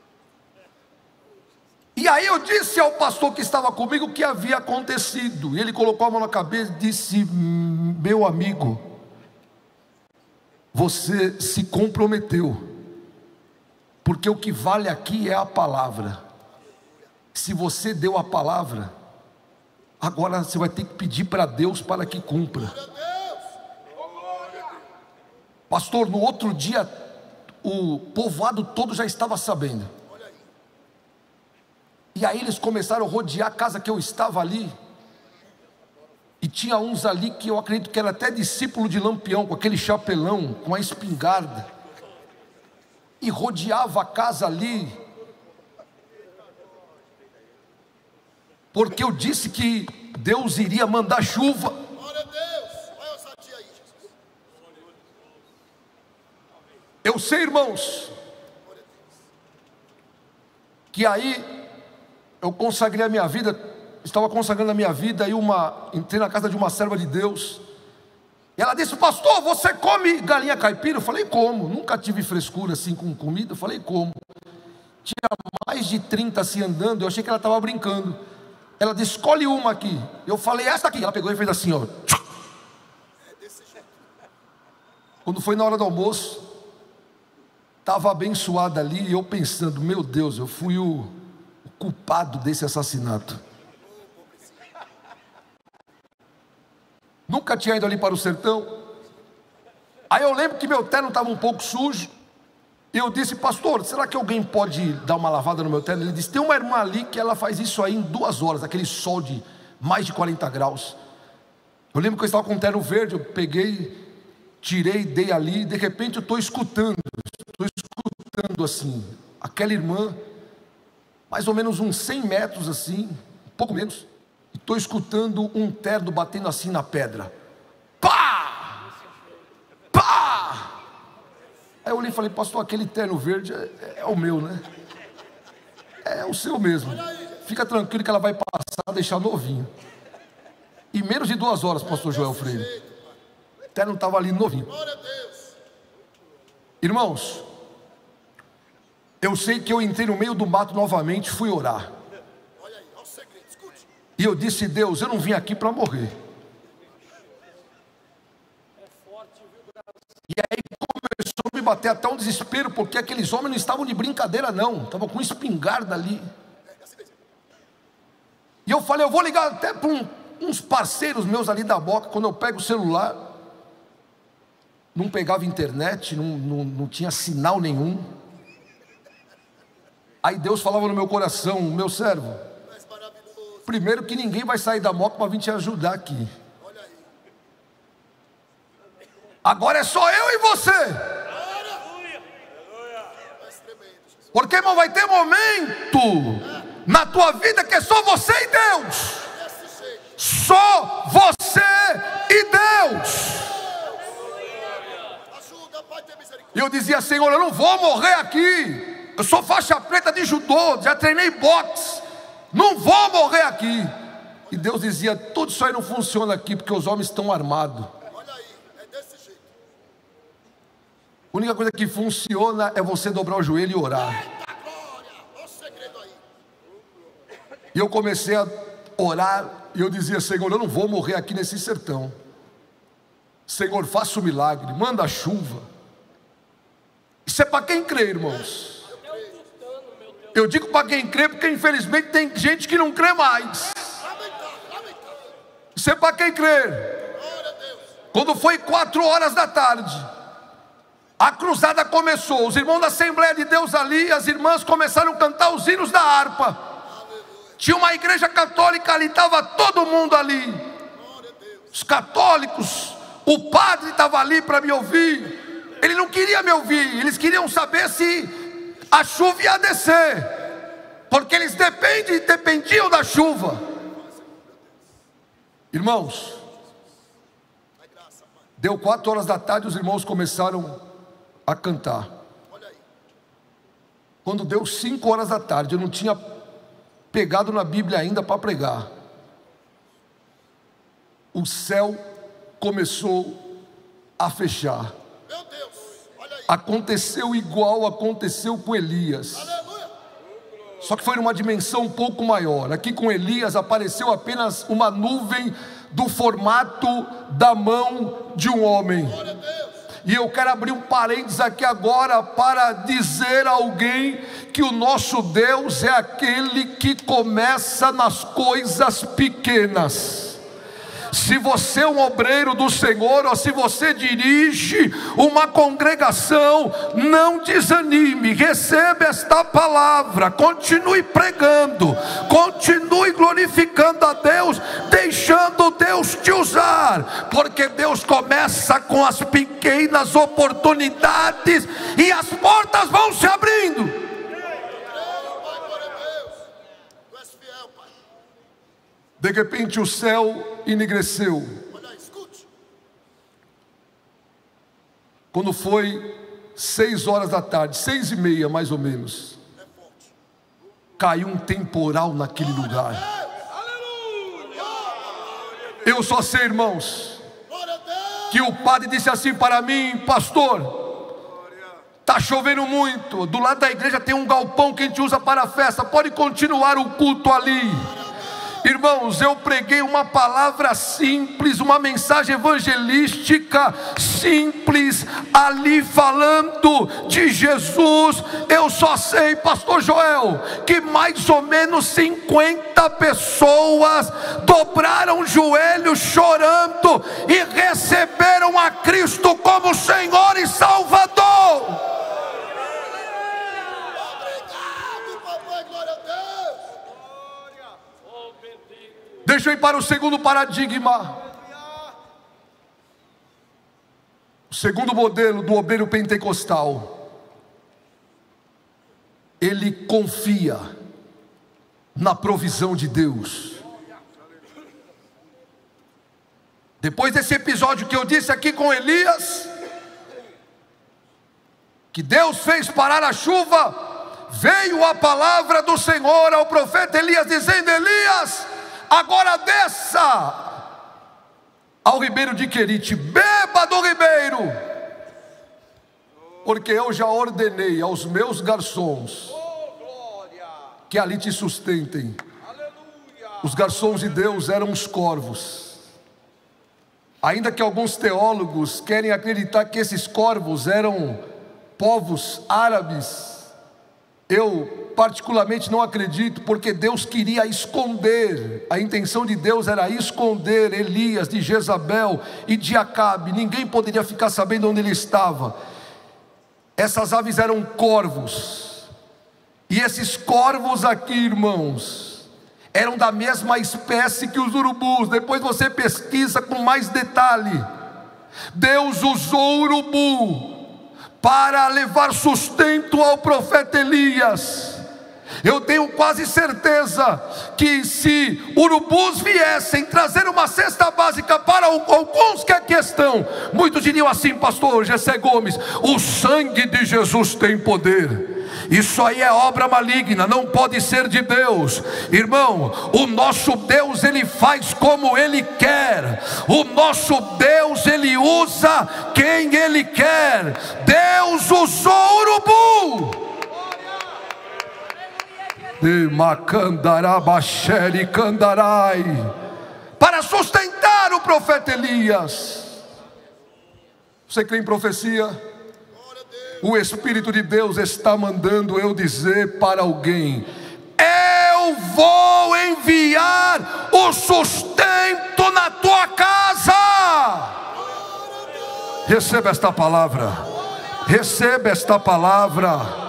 E aí eu disse ao pastor que estava comigo o que havia acontecido. E ele colocou a mão na cabeça e disse: meu amigo, você se comprometeu, porque o que vale aqui é a palavra. Se você deu a palavra, agora você vai ter que pedir para Deus para que cumpra. Pastor, no outro dia o povoado todo já estava sabendo. E aí eles começaram a rodear a casa que eu estava ali. E tinha uns ali que eu acredito que era até discípulo de Lampião, com aquele chapelão, com a espingarda. E rodeava a casa ali. Porque eu disse que Deus iria mandar chuva. Glória a Deus. Olha a ousadia aí, Jesus. Eu sei, irmãos, que aí eu consagrei a minha vida, estava consagrando a minha vida, e entrei na casa de uma serva de Deus, e ela disse: pastor, você come galinha caipira? Eu falei: como? Nunca tive frescura assim com comida. Eu falei: como? Tinha mais de 30 assim andando, eu achei que ela estava brincando. Ela disse: escolhe uma aqui. Eu falei: essa aqui. Ela pegou e fez assim, ó. Quando foi na hora do almoço, estava abençoada ali, e eu pensando: meu Deus, eu fui o culpado desse assassinato. Nunca tinha ido ali para o sertão. Aí eu lembro que meu terno estava um pouco sujo, e eu disse: pastor, será que alguém pode dar uma lavada no meu terno? Ele disse: tem uma irmã ali que ela faz isso aí em 2 horas, aquele sol de mais de 40 graus. Eu lembro que eu estava com um terno verde, eu peguei, tirei, dei ali, e de repente eu estou escutando assim, aquela irmã, mais ou menos uns 100 metros assim, um pouco menos, e estou escutando um terno batendo assim na pedra. Pá! Pá! Aí eu olhei e falei: pastor, aquele terno verde é o meu, né? É o seu mesmo. Fica tranquilo que ela vai passar, deixar novinho. Em menos de 2 horas, pastor Joel Freire, o terno estava ali novinho. Irmãos, eu sei que eu entrei no meio do mato novamente, fui orar. E eu disse: Deus, eu não vim aqui para morrer. E aí começou a me bater até um desespero, porque aqueles homens não estavam de brincadeira não, estavam com espingarda ali. E eu falei: eu vou ligar até para uns parceiros meus ali da Moca. Quando eu pego o celular, não pegava internet, não tinha sinal nenhum. Aí Deus falava no meu coração: meu servo, primeiro que ninguém vai sair da Moca para vir te ajudar aqui. Agora é só eu e você. Porque, irmão, vai ter momento na tua vida que é só você e Deus. Só você e Deus. E eu dizia: Senhor, eu não vou morrer aqui. Eu sou faixa preta de judô, já treinei boxe, não vou morrer aqui. E Deus dizia: tudo isso aí não funciona aqui, porque os homens estão armados. A única coisa que funciona é você dobrar o joelho e orar. E eu comecei a orar, e eu dizia: Senhor, eu não vou morrer aqui nesse sertão. Senhor, faça um milagre, manda chuva. Isso é para quem crê, irmãos. Eu digo para quem crê, porque infelizmente tem gente que não crê mais. Isso é para quem crê. Quando foi 4 horas da tarde, a cruzada começou. Os irmãos da Assembleia de Deus ali, as irmãs começaram a cantar os hinos da harpa. Tinha uma igreja católica ali, estava todo mundo ali. Os católicos, o padre estava ali para me ouvir. Ele não queria me ouvir, eles queriam saber se a chuva ia descer, porque eles dependiam da chuva. Irmãos, deu 4 horas da tarde, os irmãos começaram a cantar. Quando deu 5 horas da tarde, eu não tinha pegado na Bíblia ainda para pregar. O céu começou a fechar. Aconteceu igual aconteceu com Elias. Só que foi numa dimensão um pouco maior. Aqui com Elias apareceu apenas uma nuvem do formato da mão de um homem. E eu quero abrir um parênteses aqui agora para dizer a alguém que o nosso Deus é aquele que começa nas coisas pequenas. Se você é um obreiro do Senhor, ou se você dirige uma congregação, não desanime, receba esta palavra, continue pregando, continue glorificando a Deus, deixando Deus te usar, porque Deus começa com as pequenas oportunidades e as portas vão se abrindo. De repente o céu enegreceu. Quando foi 6 horas da tarde, 6:30 mais ou menos, caiu um temporal naquele lugar. Eu só sei, irmãos, que o padre disse assim para mim: pastor, está chovendo muito, do lado da igreja tem um galpão que a gente usa para a festa, pode continuar o culto ali. Irmãos, eu preguei uma palavra simples, uma mensagem evangelística simples, ali falando de Jesus. Eu só sei, pastor Joel, que mais ou menos 50 pessoas dobraram o joelho chorando e receberam a Cristo como Senhor e Salvador. Deixa eu ir para o segundo paradigma. O segundo modelo do obreiro pentecostal. Ele confia na provisão de Deus. Depois desse episódio que eu disse aqui com Elias, que Deus fez parar a chuva, veio a palavra do Senhor ao profeta Elias dizendo: Elias, agora desça ao ribeiro de Querite, beba do ribeiro, porque eu já ordenei aos meus garçons que ali te sustentem. Os garçons de Deus eram os corvos. Ainda que alguns teólogos querem acreditar que esses corvos eram povos árabes, eu particularmente não acredito, porque Deus queria esconder, a intenção de Deus era esconder Elias de Jezabel e de Acabe, ninguém poderia ficar sabendo onde ele estava. Essas aves eram corvos, e esses corvos aqui, irmãos, eram da mesma espécie que os urubus. Depois você pesquisa com mais detalhe. Deus usou o urubu para levar sustento ao profeta Elias. Eu tenho quase certeza que se urubus viessem trazer uma cesta básica para alguns que aqui estão, muitos diriam assim: pastor Gessé Gomes, o sangue de Jesus tem poder. Isso aí é obra maligna, não pode ser de Deus. Irmão, o nosso Deus, Ele faz como Ele quer. O nosso Deus, Ele usa quem Ele quer. Deus usou o urubu para sustentar o profeta Elias. Você crê em profecia? O Espírito de Deus está mandando eu dizer para alguém: eu vou enviar o sustento na tua casa. Receba esta palavra. Receba esta palavra.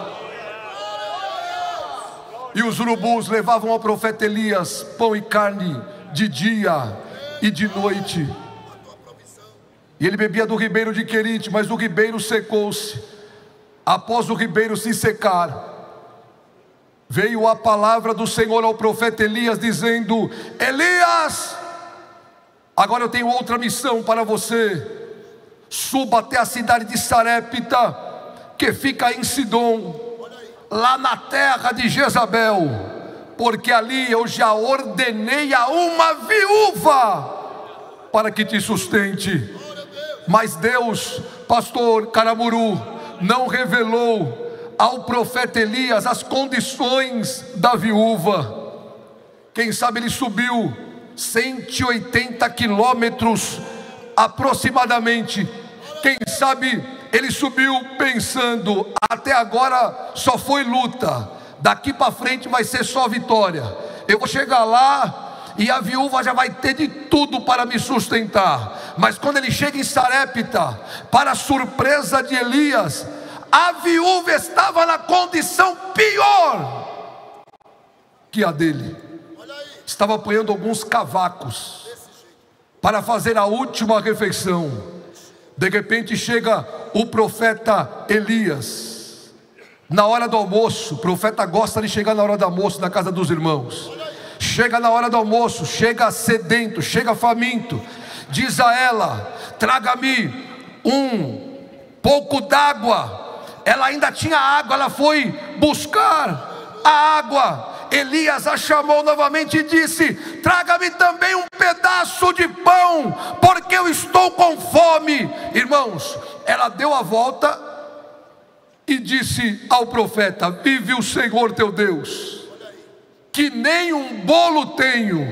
E os urubus levavam ao profeta Elias pão e carne de dia e de noite. E ele bebia do ribeiro de Querite, mas o ribeiro secou-se. Após o ribeiro se secar, veio a palavra do Senhor ao profeta Elias dizendo: Elias, agora eu tenho outra missão para você. Suba até a cidade de Sarepta, que fica em Sidom, lá na terra de Jezabel, porque ali eu já ordenei a uma viúva para que te sustente. Mas Deus, pastor Caramuru, não revelou ao profeta Elias as condições da viúva. Quem sabe ele subiu 180 quilômetros aproximadamente, Quem sabe ele subiu pensando: até agora só foi luta, daqui para frente vai ser só vitória. Eu vou chegar lá e a viúva já vai ter de tudo para me sustentar. Mas quando ele chega em Sarepta, para a surpresa de Elias, a viúva estava na condição pior que a dele. Estava apanhando alguns cavacos para fazer a última refeição. De repente chega o profeta Elias, na hora do almoço. O profeta gosta de chegar na hora do almoço na casa dos irmãos. Chega na hora do almoço, chega sedento, chega faminto. Diz a ela: traga-me um pouco d'água. Ela ainda tinha água, ela foi buscar a água. Elias a chamou novamente e disse: traga-me também um pedaço de pão, porque eu estou com fome. Irmãos, ela deu a volta e disse ao profeta: vive o Senhor teu Deus, que nem um bolo tenho,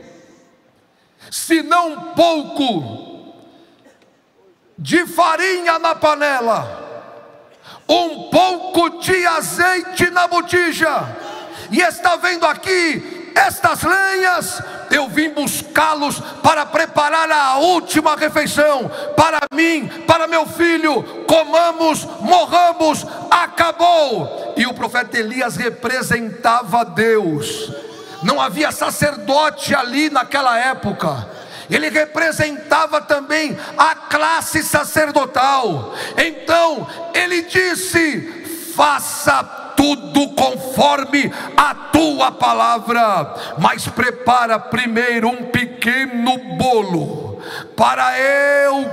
senão um pouco de farinha na panela, um pouco de azeite na botija. E está vendo aqui estas lenhas? Eu vim buscá-los para preparar a última refeição para mim, para meu filho. Comamos, morramos, acabou. E o profeta Elias representava Deus. Não havia sacerdote ali naquela época. Ele representava também a classe sacerdotal. Então ele disse: faça tudo conforme a tua palavra, mas prepara primeiro um pequeno bolo para eu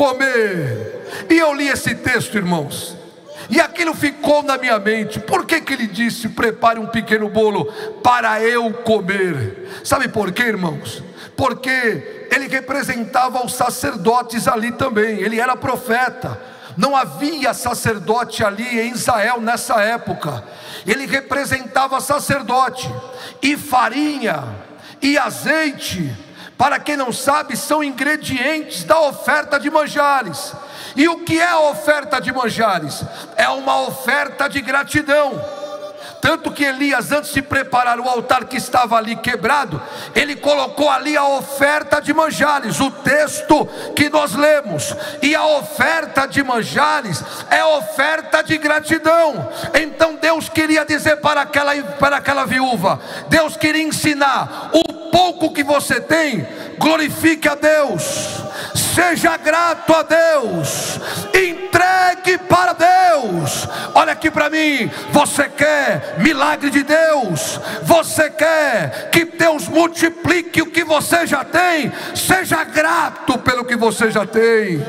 comer. E eu li esse texto, irmãos, e aquilo ficou na minha mente. Por que ele disse: prepare um pequeno bolo para eu comer? Sabe por quê, irmãos? Porque ele representava os sacerdotes ali também. Ele era profeta. Não havia sacerdote ali em Israel nessa época. Ele representava sacerdote. E farinha e azeite, para quem não sabe, são ingredientes da oferta de manjares. E o que é a oferta de manjares? É uma oferta de gratidão. Tanto que Elias, antes de preparar o altar que estava ali quebrado, ele colocou ali a oferta de manjares, o texto que nós lemos. E a oferta de manjares é oferta de gratidão. Então Deus queria dizer para aquela viúva, Deus queria ensinar: o pouco que você tem, glorifique a Deus, seja grato a Deus, entregue para Deus. Olha aqui para mim, você quer milagre de Deus? Você quer que Deus multiplique o que você já tem? Seja grato pelo que você já tem.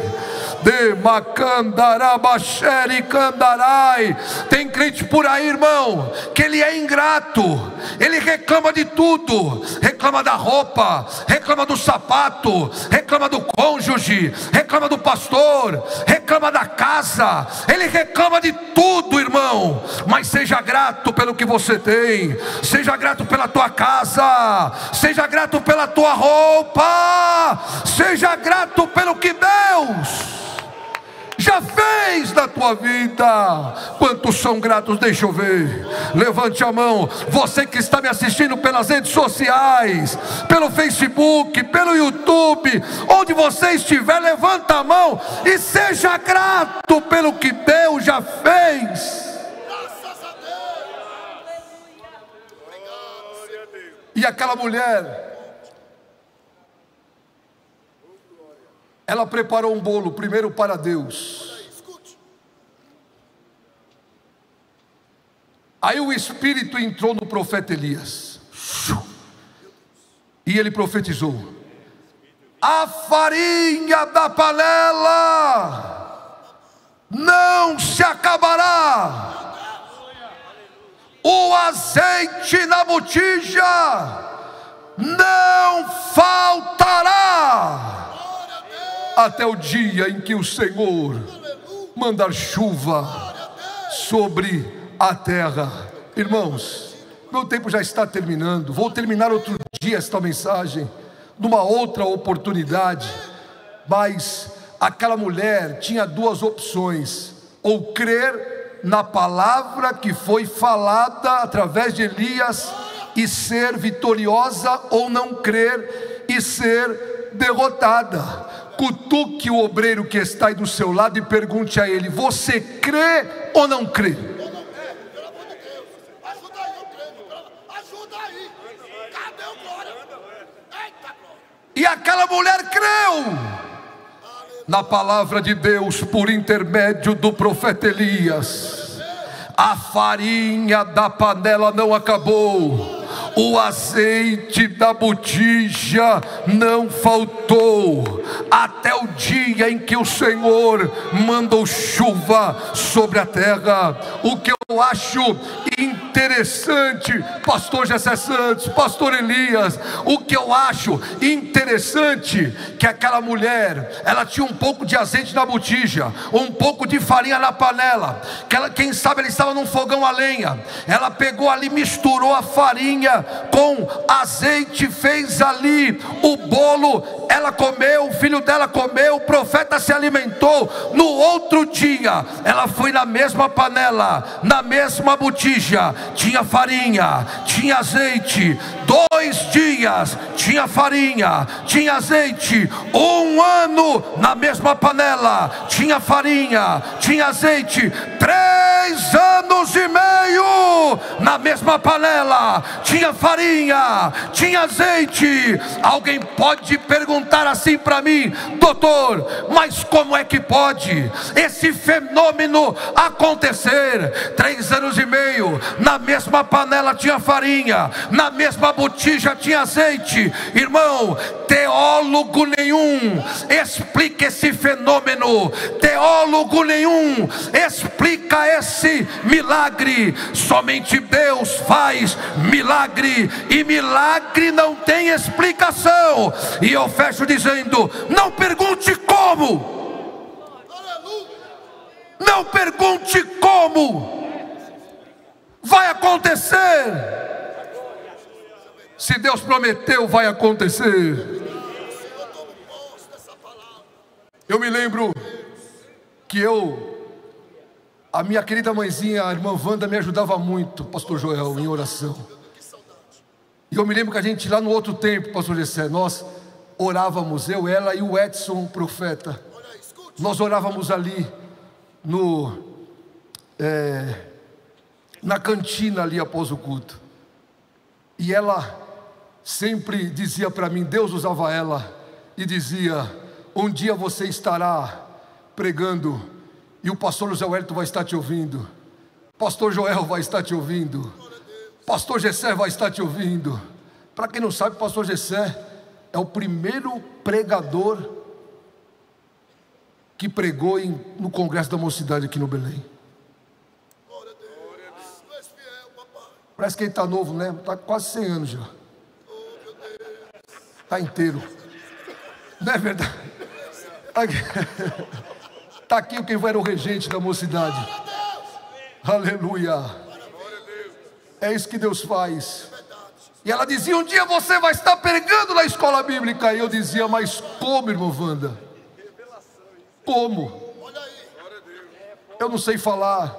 Tem crente por aí, irmão, que ele é ingrato. Ele reclama de tudo. Reclama da roupa, reclama do sapato, reclama do cônjuge, reclama do pastor, reclama da casa. Ele reclama de tudo, irmão. Mas seja grato pelo que você tem. Seja grato pela tua casa. Seja grato pela tua roupa. Seja grato pelo que Deus já fez na tua vida. Quantos são gratos? Deixa eu ver. Levante a mão. Você que está me assistindo pelas redes sociais, pelo Facebook, pelo YouTube, onde você estiver, levanta a mão e seja grato pelo que Deus já fez. Graças a Deus. E aquela mulher, ela preparou um bolo primeiro para Deus. Aí o Espírito entrou no profeta Elias e ele profetizou: a farinha da panela não se acabará, o azeite na botija não faltará, até o dia em que o Senhor mandar chuva sobre a terra. Irmãos, meu tempo já está terminando. Vou terminar outro dia esta mensagem, numa outra oportunidade. Mas aquela mulher tinha duas opções: ou crer na palavra que foi falada através de Elias e ser vitoriosa, ou não crer e ser derrotada. Cutuque o obreiro que está aí do seu lado e pergunte a ele: você crê ou não crê? Pelo amor de Deus, ajuda aí, eu creio. Ajuda aí. Cadê o glória? Eita glória. E aquela mulher creu na palavra de Deus por intermédio do profeta Elias. A farinha da panela não acabou, o azeite da botija não faltou, até o dia em que o Senhor mandou chuva sobre a terra. O que eu acho interessante, pastor Gessé Santos, pastor Elias, o que eu acho interessante, que aquela mulher, ela tinha um pouco de azeite na botija, um pouco de farinha na panela, que ela, quem sabe ela estava num fogão a lenha, ela pegou ali, misturou a farinha com azeite, fez ali o bolo, ela comeu, o filho dela comeu, o profeta se alimentou. No outro dia, ela foi na mesma panela, na mesma botija, tinha farinha, tinha azeite. 2 dias tinha farinha, tinha azeite. 1 ano na mesma panela, tinha farinha, tinha azeite. 3 anos e meio na mesma panela, tinha farinha, tinha azeite. Alguém pode perguntar assim para mim: doutor, mas como é que pode esse fenômeno acontecer? 3 anos e meio na mesma panela tinha farinha, na mesma botija tinha azeite. Irmão, teólogo nenhum explica esse fenômeno, teólogo nenhum explica esse milagre. Somente Deus faz milagre, e milagre não tem explicação. E eu fecho dizendo: não pergunte como, não pergunte como vai acontecer. Se Deus prometeu, vai acontecer. Eu me lembro que a minha querida mãezinha, a irmã Wanda, me ajudava muito, pastor Joel, em oração. E eu me lembro que a gente lá no outro tempo, pastor Gessé, nós orávamos, eu, ela e o Edson, o profeta. Nós orávamos ali na cantina ali após o culto. E ela sempre dizia para mim, Deus usava ela e dizia: um dia você estará pregando e o pastor José Wellington vai estar te ouvindo, pastor Joel vai estar te ouvindo, pastor Gessé vai estar te ouvindo. Para quem não sabe, pastor Gessé é o primeiro pregador que pregou no Congresso da Mocidade aqui no Belém. Parece que ele está novo, né? Está quase 100 anos já. Está inteiro. Não é verdade? Está aqui quem era o regente da mocidade. Aleluia. É isso que Deus faz. E ela dizia: um dia você vai estar pregando na escola bíblica. E eu dizia: mas como, irmã Wanda? Como? Eu não sei falar.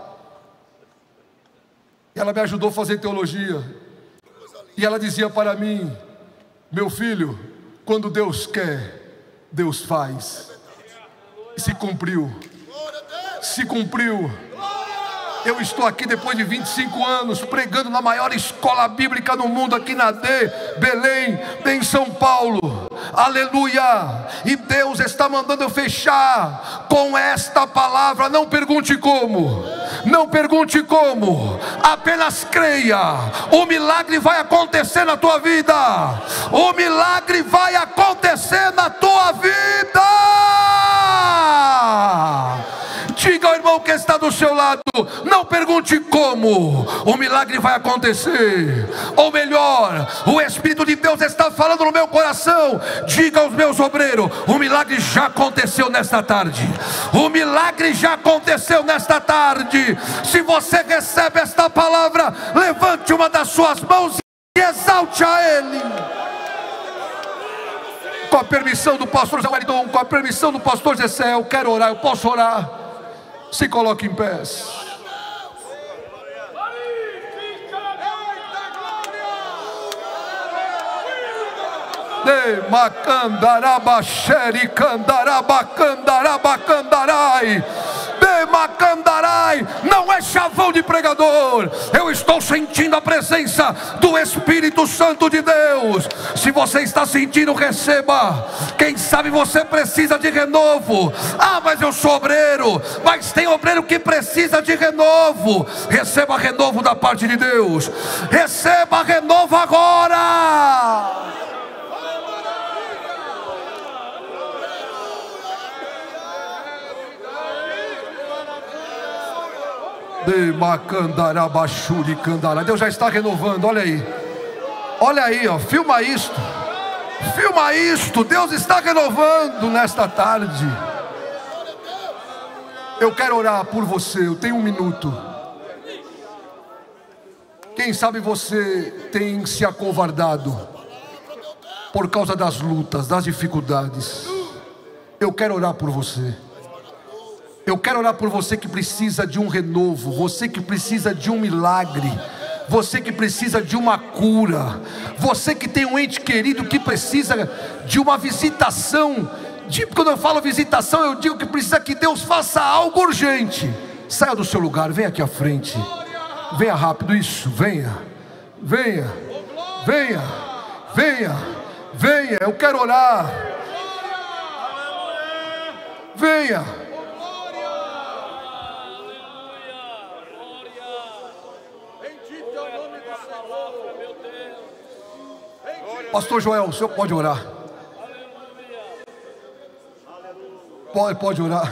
E ela me ajudou a fazer teologia. E ela dizia para mim: meu filho, quando Deus quer, Deus faz. E se cumpriu. Se cumpriu. Eu estou aqui depois de 25 anos pregando na maior escola bíblica no mundo, aqui na Belém, em São Paulo. Aleluia. E Deus está mandando eu fechar com esta palavra. Não pergunte como, não pergunte como, apenas creia. O milagre vai acontecer na tua vida. O milagre vai acontecer na tua vida. Diga ao irmão que está do seu lado: não pergunte como, o milagre vai acontecer. Ou melhor, o Espírito de Deus está falando no meu coração. Diga aos meus obreiros: o milagre já aconteceu nesta tarde. O milagre já aconteceu nesta tarde. Se você recebe esta palavra, levante uma das suas mãos e exalte a Ele. Com a permissão do pastor Zé Wellington, com a permissão do pastor Gessé, eu quero orar, eu posso orar? Se coloque em pé. De Macandarabaxeri, Candarabacandarai. Macandarai, não é chavão de pregador, eu estou sentindo a presença do Espírito Santo de Deus. Se você está sentindo, receba. Quem sabe você precisa de renovo. Ah, mas eu sou obreiro. Mas tem obreiro que precisa de renovo. Receba renovo da parte de Deus. Receba renovo agora. Deus já está renovando, olha aí. Olha aí, ó, filma isto. Filma isto. Deus está renovando nesta tarde. Eu quero orar por você, eu tenho um minuto. Quem sabe você tem se acovardado por causa das lutas, das dificuldades. Eu quero orar por você. Eu quero orar por você que precisa de um renovo, você que precisa de um milagre, você que precisa de uma cura, você que tem um ente querido que precisa de uma visitação. Quando eu falo visitação, eu digo que precisa que Deus faça algo urgente. Saia do seu lugar, venha aqui à frente. Venha rápido, isso, venha. Venha, venha, venha, venha, eu quero orar. Venha. Pastor Joel, o senhor pode orar? Pode orar.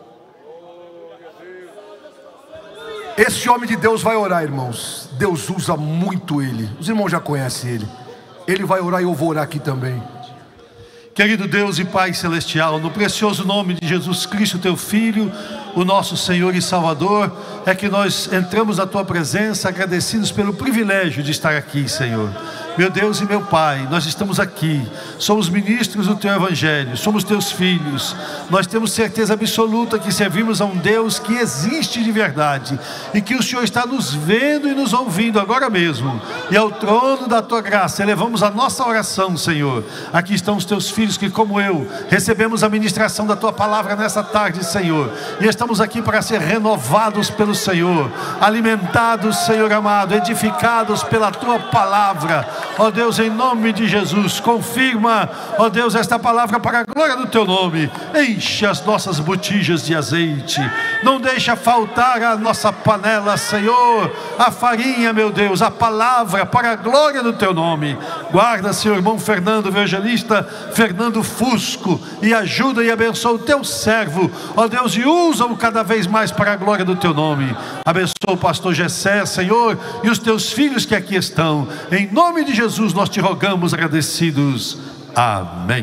Esse homem de Deus vai orar, irmãos. Deus usa muito ele. Os irmãos já conhecem ele. Ele vai orar e eu vou orar aqui também. Querido Deus e Pai Celestial, no precioso nome de Jesus Cristo, Teu Filho, o nosso Senhor e Salvador, é que nós entramos na Tua presença agradecidos pelo privilégio de estar aqui, Senhor. Meu Deus e meu Pai, nós estamos aqui, somos ministros do Teu Evangelho, somos Teus filhos. Nós temos certeza absoluta que servimos a um Deus que existe de verdade e que o Senhor está nos vendo e nos ouvindo agora mesmo. E ao trono da Tua graça elevamos a nossa oração, Senhor. Aqui estão os Teus filhos que, como eu, recebemos a ministração da Tua palavra nessa tarde, Senhor, e estamos aqui para ser renovados pelo Senhor, alimentados, Senhor amado, edificados pela Tua palavra. Ó Deus, em nome de Jesus, confirma, ó Deus, esta palavra para a glória do Teu nome. Enche as nossas botijas de azeite, não deixa faltar a nossa panela, Senhor, a farinha, meu Deus, a palavra para a glória do Teu nome. Guarda, Senhor, irmão Fernando, evangelista Fernando Fusco, e ajuda e abençoa o Teu servo, ó Deus, e usa-o cada vez mais para a glória do Teu nome. Abençoa o pastor Gessé, Senhor, e os Teus filhos que aqui estão. Em nome de Jesus nós Te rogamos agradecidos. Amém.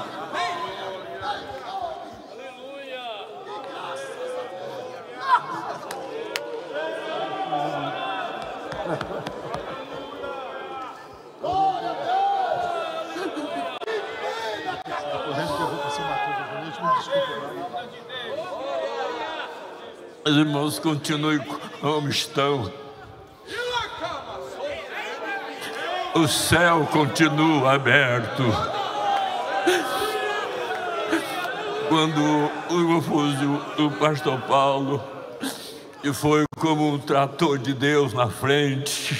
Os irmãos continuem como estão. O céu continua aberto. Quando o refúgio do pastor Paulo, e foi como um trator de Deus na frente,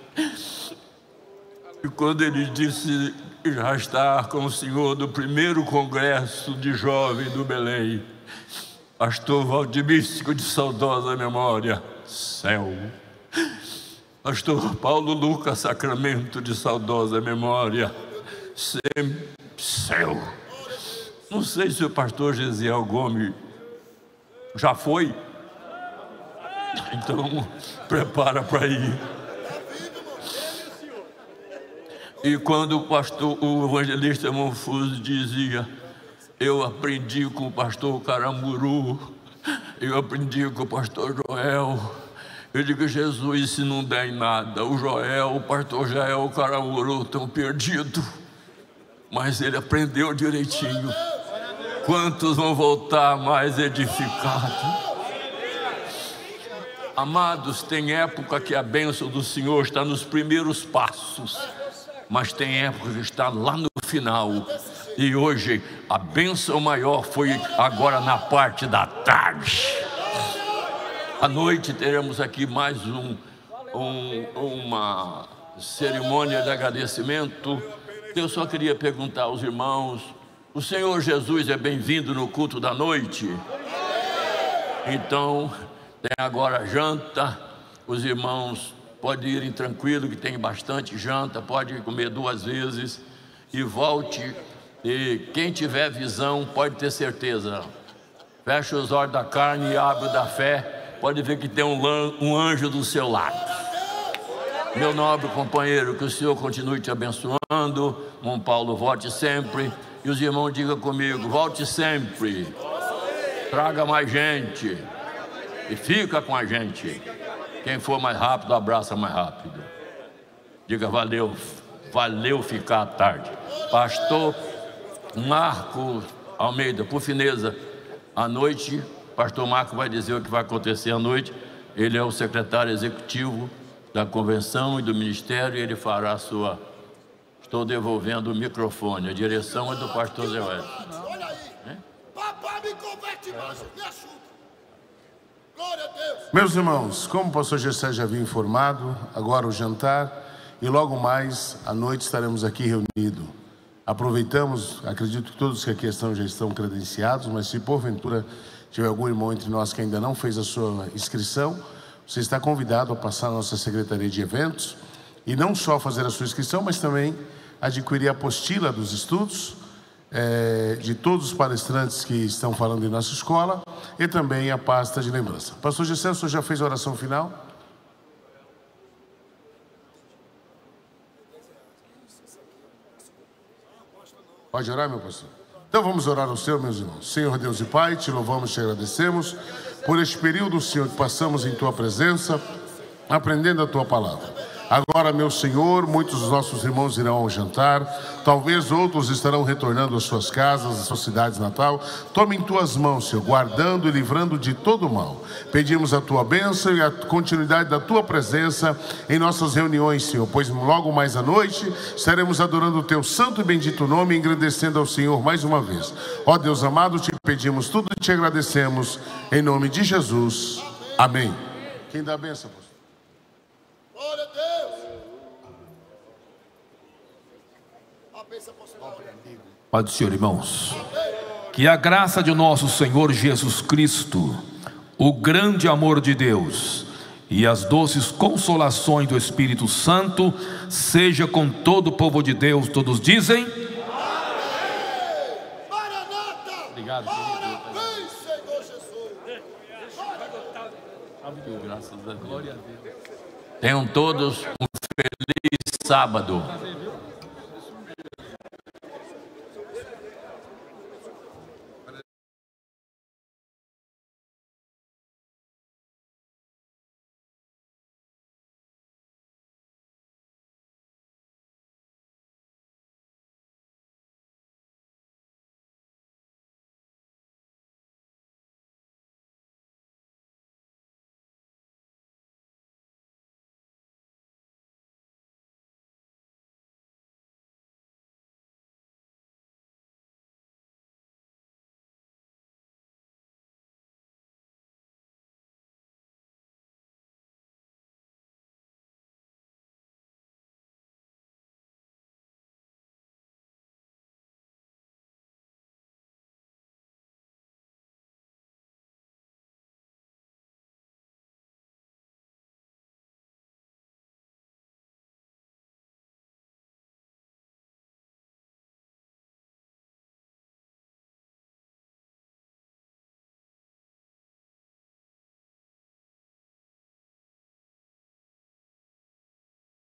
e quando ele disse que já está com o senhor do primeiro congresso de jovem do Belém, pastor Valdemístico de saudosa memória, céu. Pastor Paulo Lucas Sacramento de saudosa memória, sempre céu. Não sei se o pastor Gesiel Gomes já foi, então prepara para ir. E quando o evangelista Monfuso dizia: eu aprendi com o pastor Caramuru, eu aprendi com o pastor Joel. Eu digo: Jesus, se não der em nada, o Joel, o pastor Joel, o Caramuru estão perdidos. mas ele aprendeu direitinho. Quantos vão voltar mais edificados? Amados, tem época que a bênção do Senhor está nos primeiros passos, mas tem época que está lá no final. E hoje a bênção maior foi agora na parte da tarde. À noite teremos aqui mais uma cerimônia de agradecimento. Eu só queria perguntar aos irmãos: o Senhor Jesus é bem-vindo no culto da noite? Então, tem agora janta. Os irmãos podem irem tranquilo, que tem bastante janta. Pode comer 2 vezes e volte. E quem tiver visão pode ter certeza. Fecha os olhos da carne e abre o da fé. Pode ver que tem um anjo do seu lado. Meu nobre companheiro, que o Senhor continue te abençoando. Irmão Paulo, volte sempre. E os irmãos digam comigo: volte sempre. Traga mais gente. E fica com a gente. Quem for mais rápido, abraça mais rápido. Diga: valeu, valeu ficar à tarde. Pastor Marco Almeida, por fineza, à noite, pastor Marco vai dizer o que vai acontecer à noite. Ele é o secretário executivo da convenção e do ministério, e ele fará a sua... Estou devolvendo o microfone. A direção é do pastor Zé Wélio. Olha aí. Papai me converte mais, me ajuda. Glória a Deus. Meus irmãos, como o pastor Gessé já havia informado, agora o jantar e logo mais à noite estaremos aqui reunidos. Aproveitamos, acredito que todos que aqui estão já estão credenciados, mas se porventura tiver algum irmão entre nós que ainda não fez a sua inscrição, você está convidado a passar na nossa Secretaria de Eventos e não só fazer a sua inscrição, mas também adquirir a apostila dos estudos de todos os palestrantes que estão falando em nossa escola e também a pasta de lembrança. Pastor Gessé, o senhor já fez a oração final? Pode orar, meu pastor? Então vamos orar ao Senhor, meus irmãos. Senhor Deus e Pai, te louvamos e te agradecemos por este período, Senhor, que passamos em tua presença, aprendendo a tua palavra. Agora, meu Senhor, muitos dos nossos irmãos irão ao jantar, talvez outros estarão retornando às suas casas, às suas cidades natal. Tome em tuas mãos, Senhor, guardando e livrando de todo mal. Pedimos a tua bênção e a continuidade da tua presença em nossas reuniões, Senhor, pois logo mais à noite estaremos adorando o teu santo e bendito nome e engrandecendo ao Senhor mais uma vez. Ó Deus amado, te pedimos tudo e te agradecemos em nome de Jesus. Amém. Quem dá a bênção, pastor? Glória a Deus. A bênção apostólica. Pai do Senhor, irmãos, que a graça de nosso Senhor Jesus Cristo, o grande amor de Deus e as doces consolações do Espírito Santo seja com todo o povo de Deus. Todos dizem: Maranata. Obrigado, Parabéns, Senhor Jesus. Graças a Deus. Tenham todos um feliz sábado.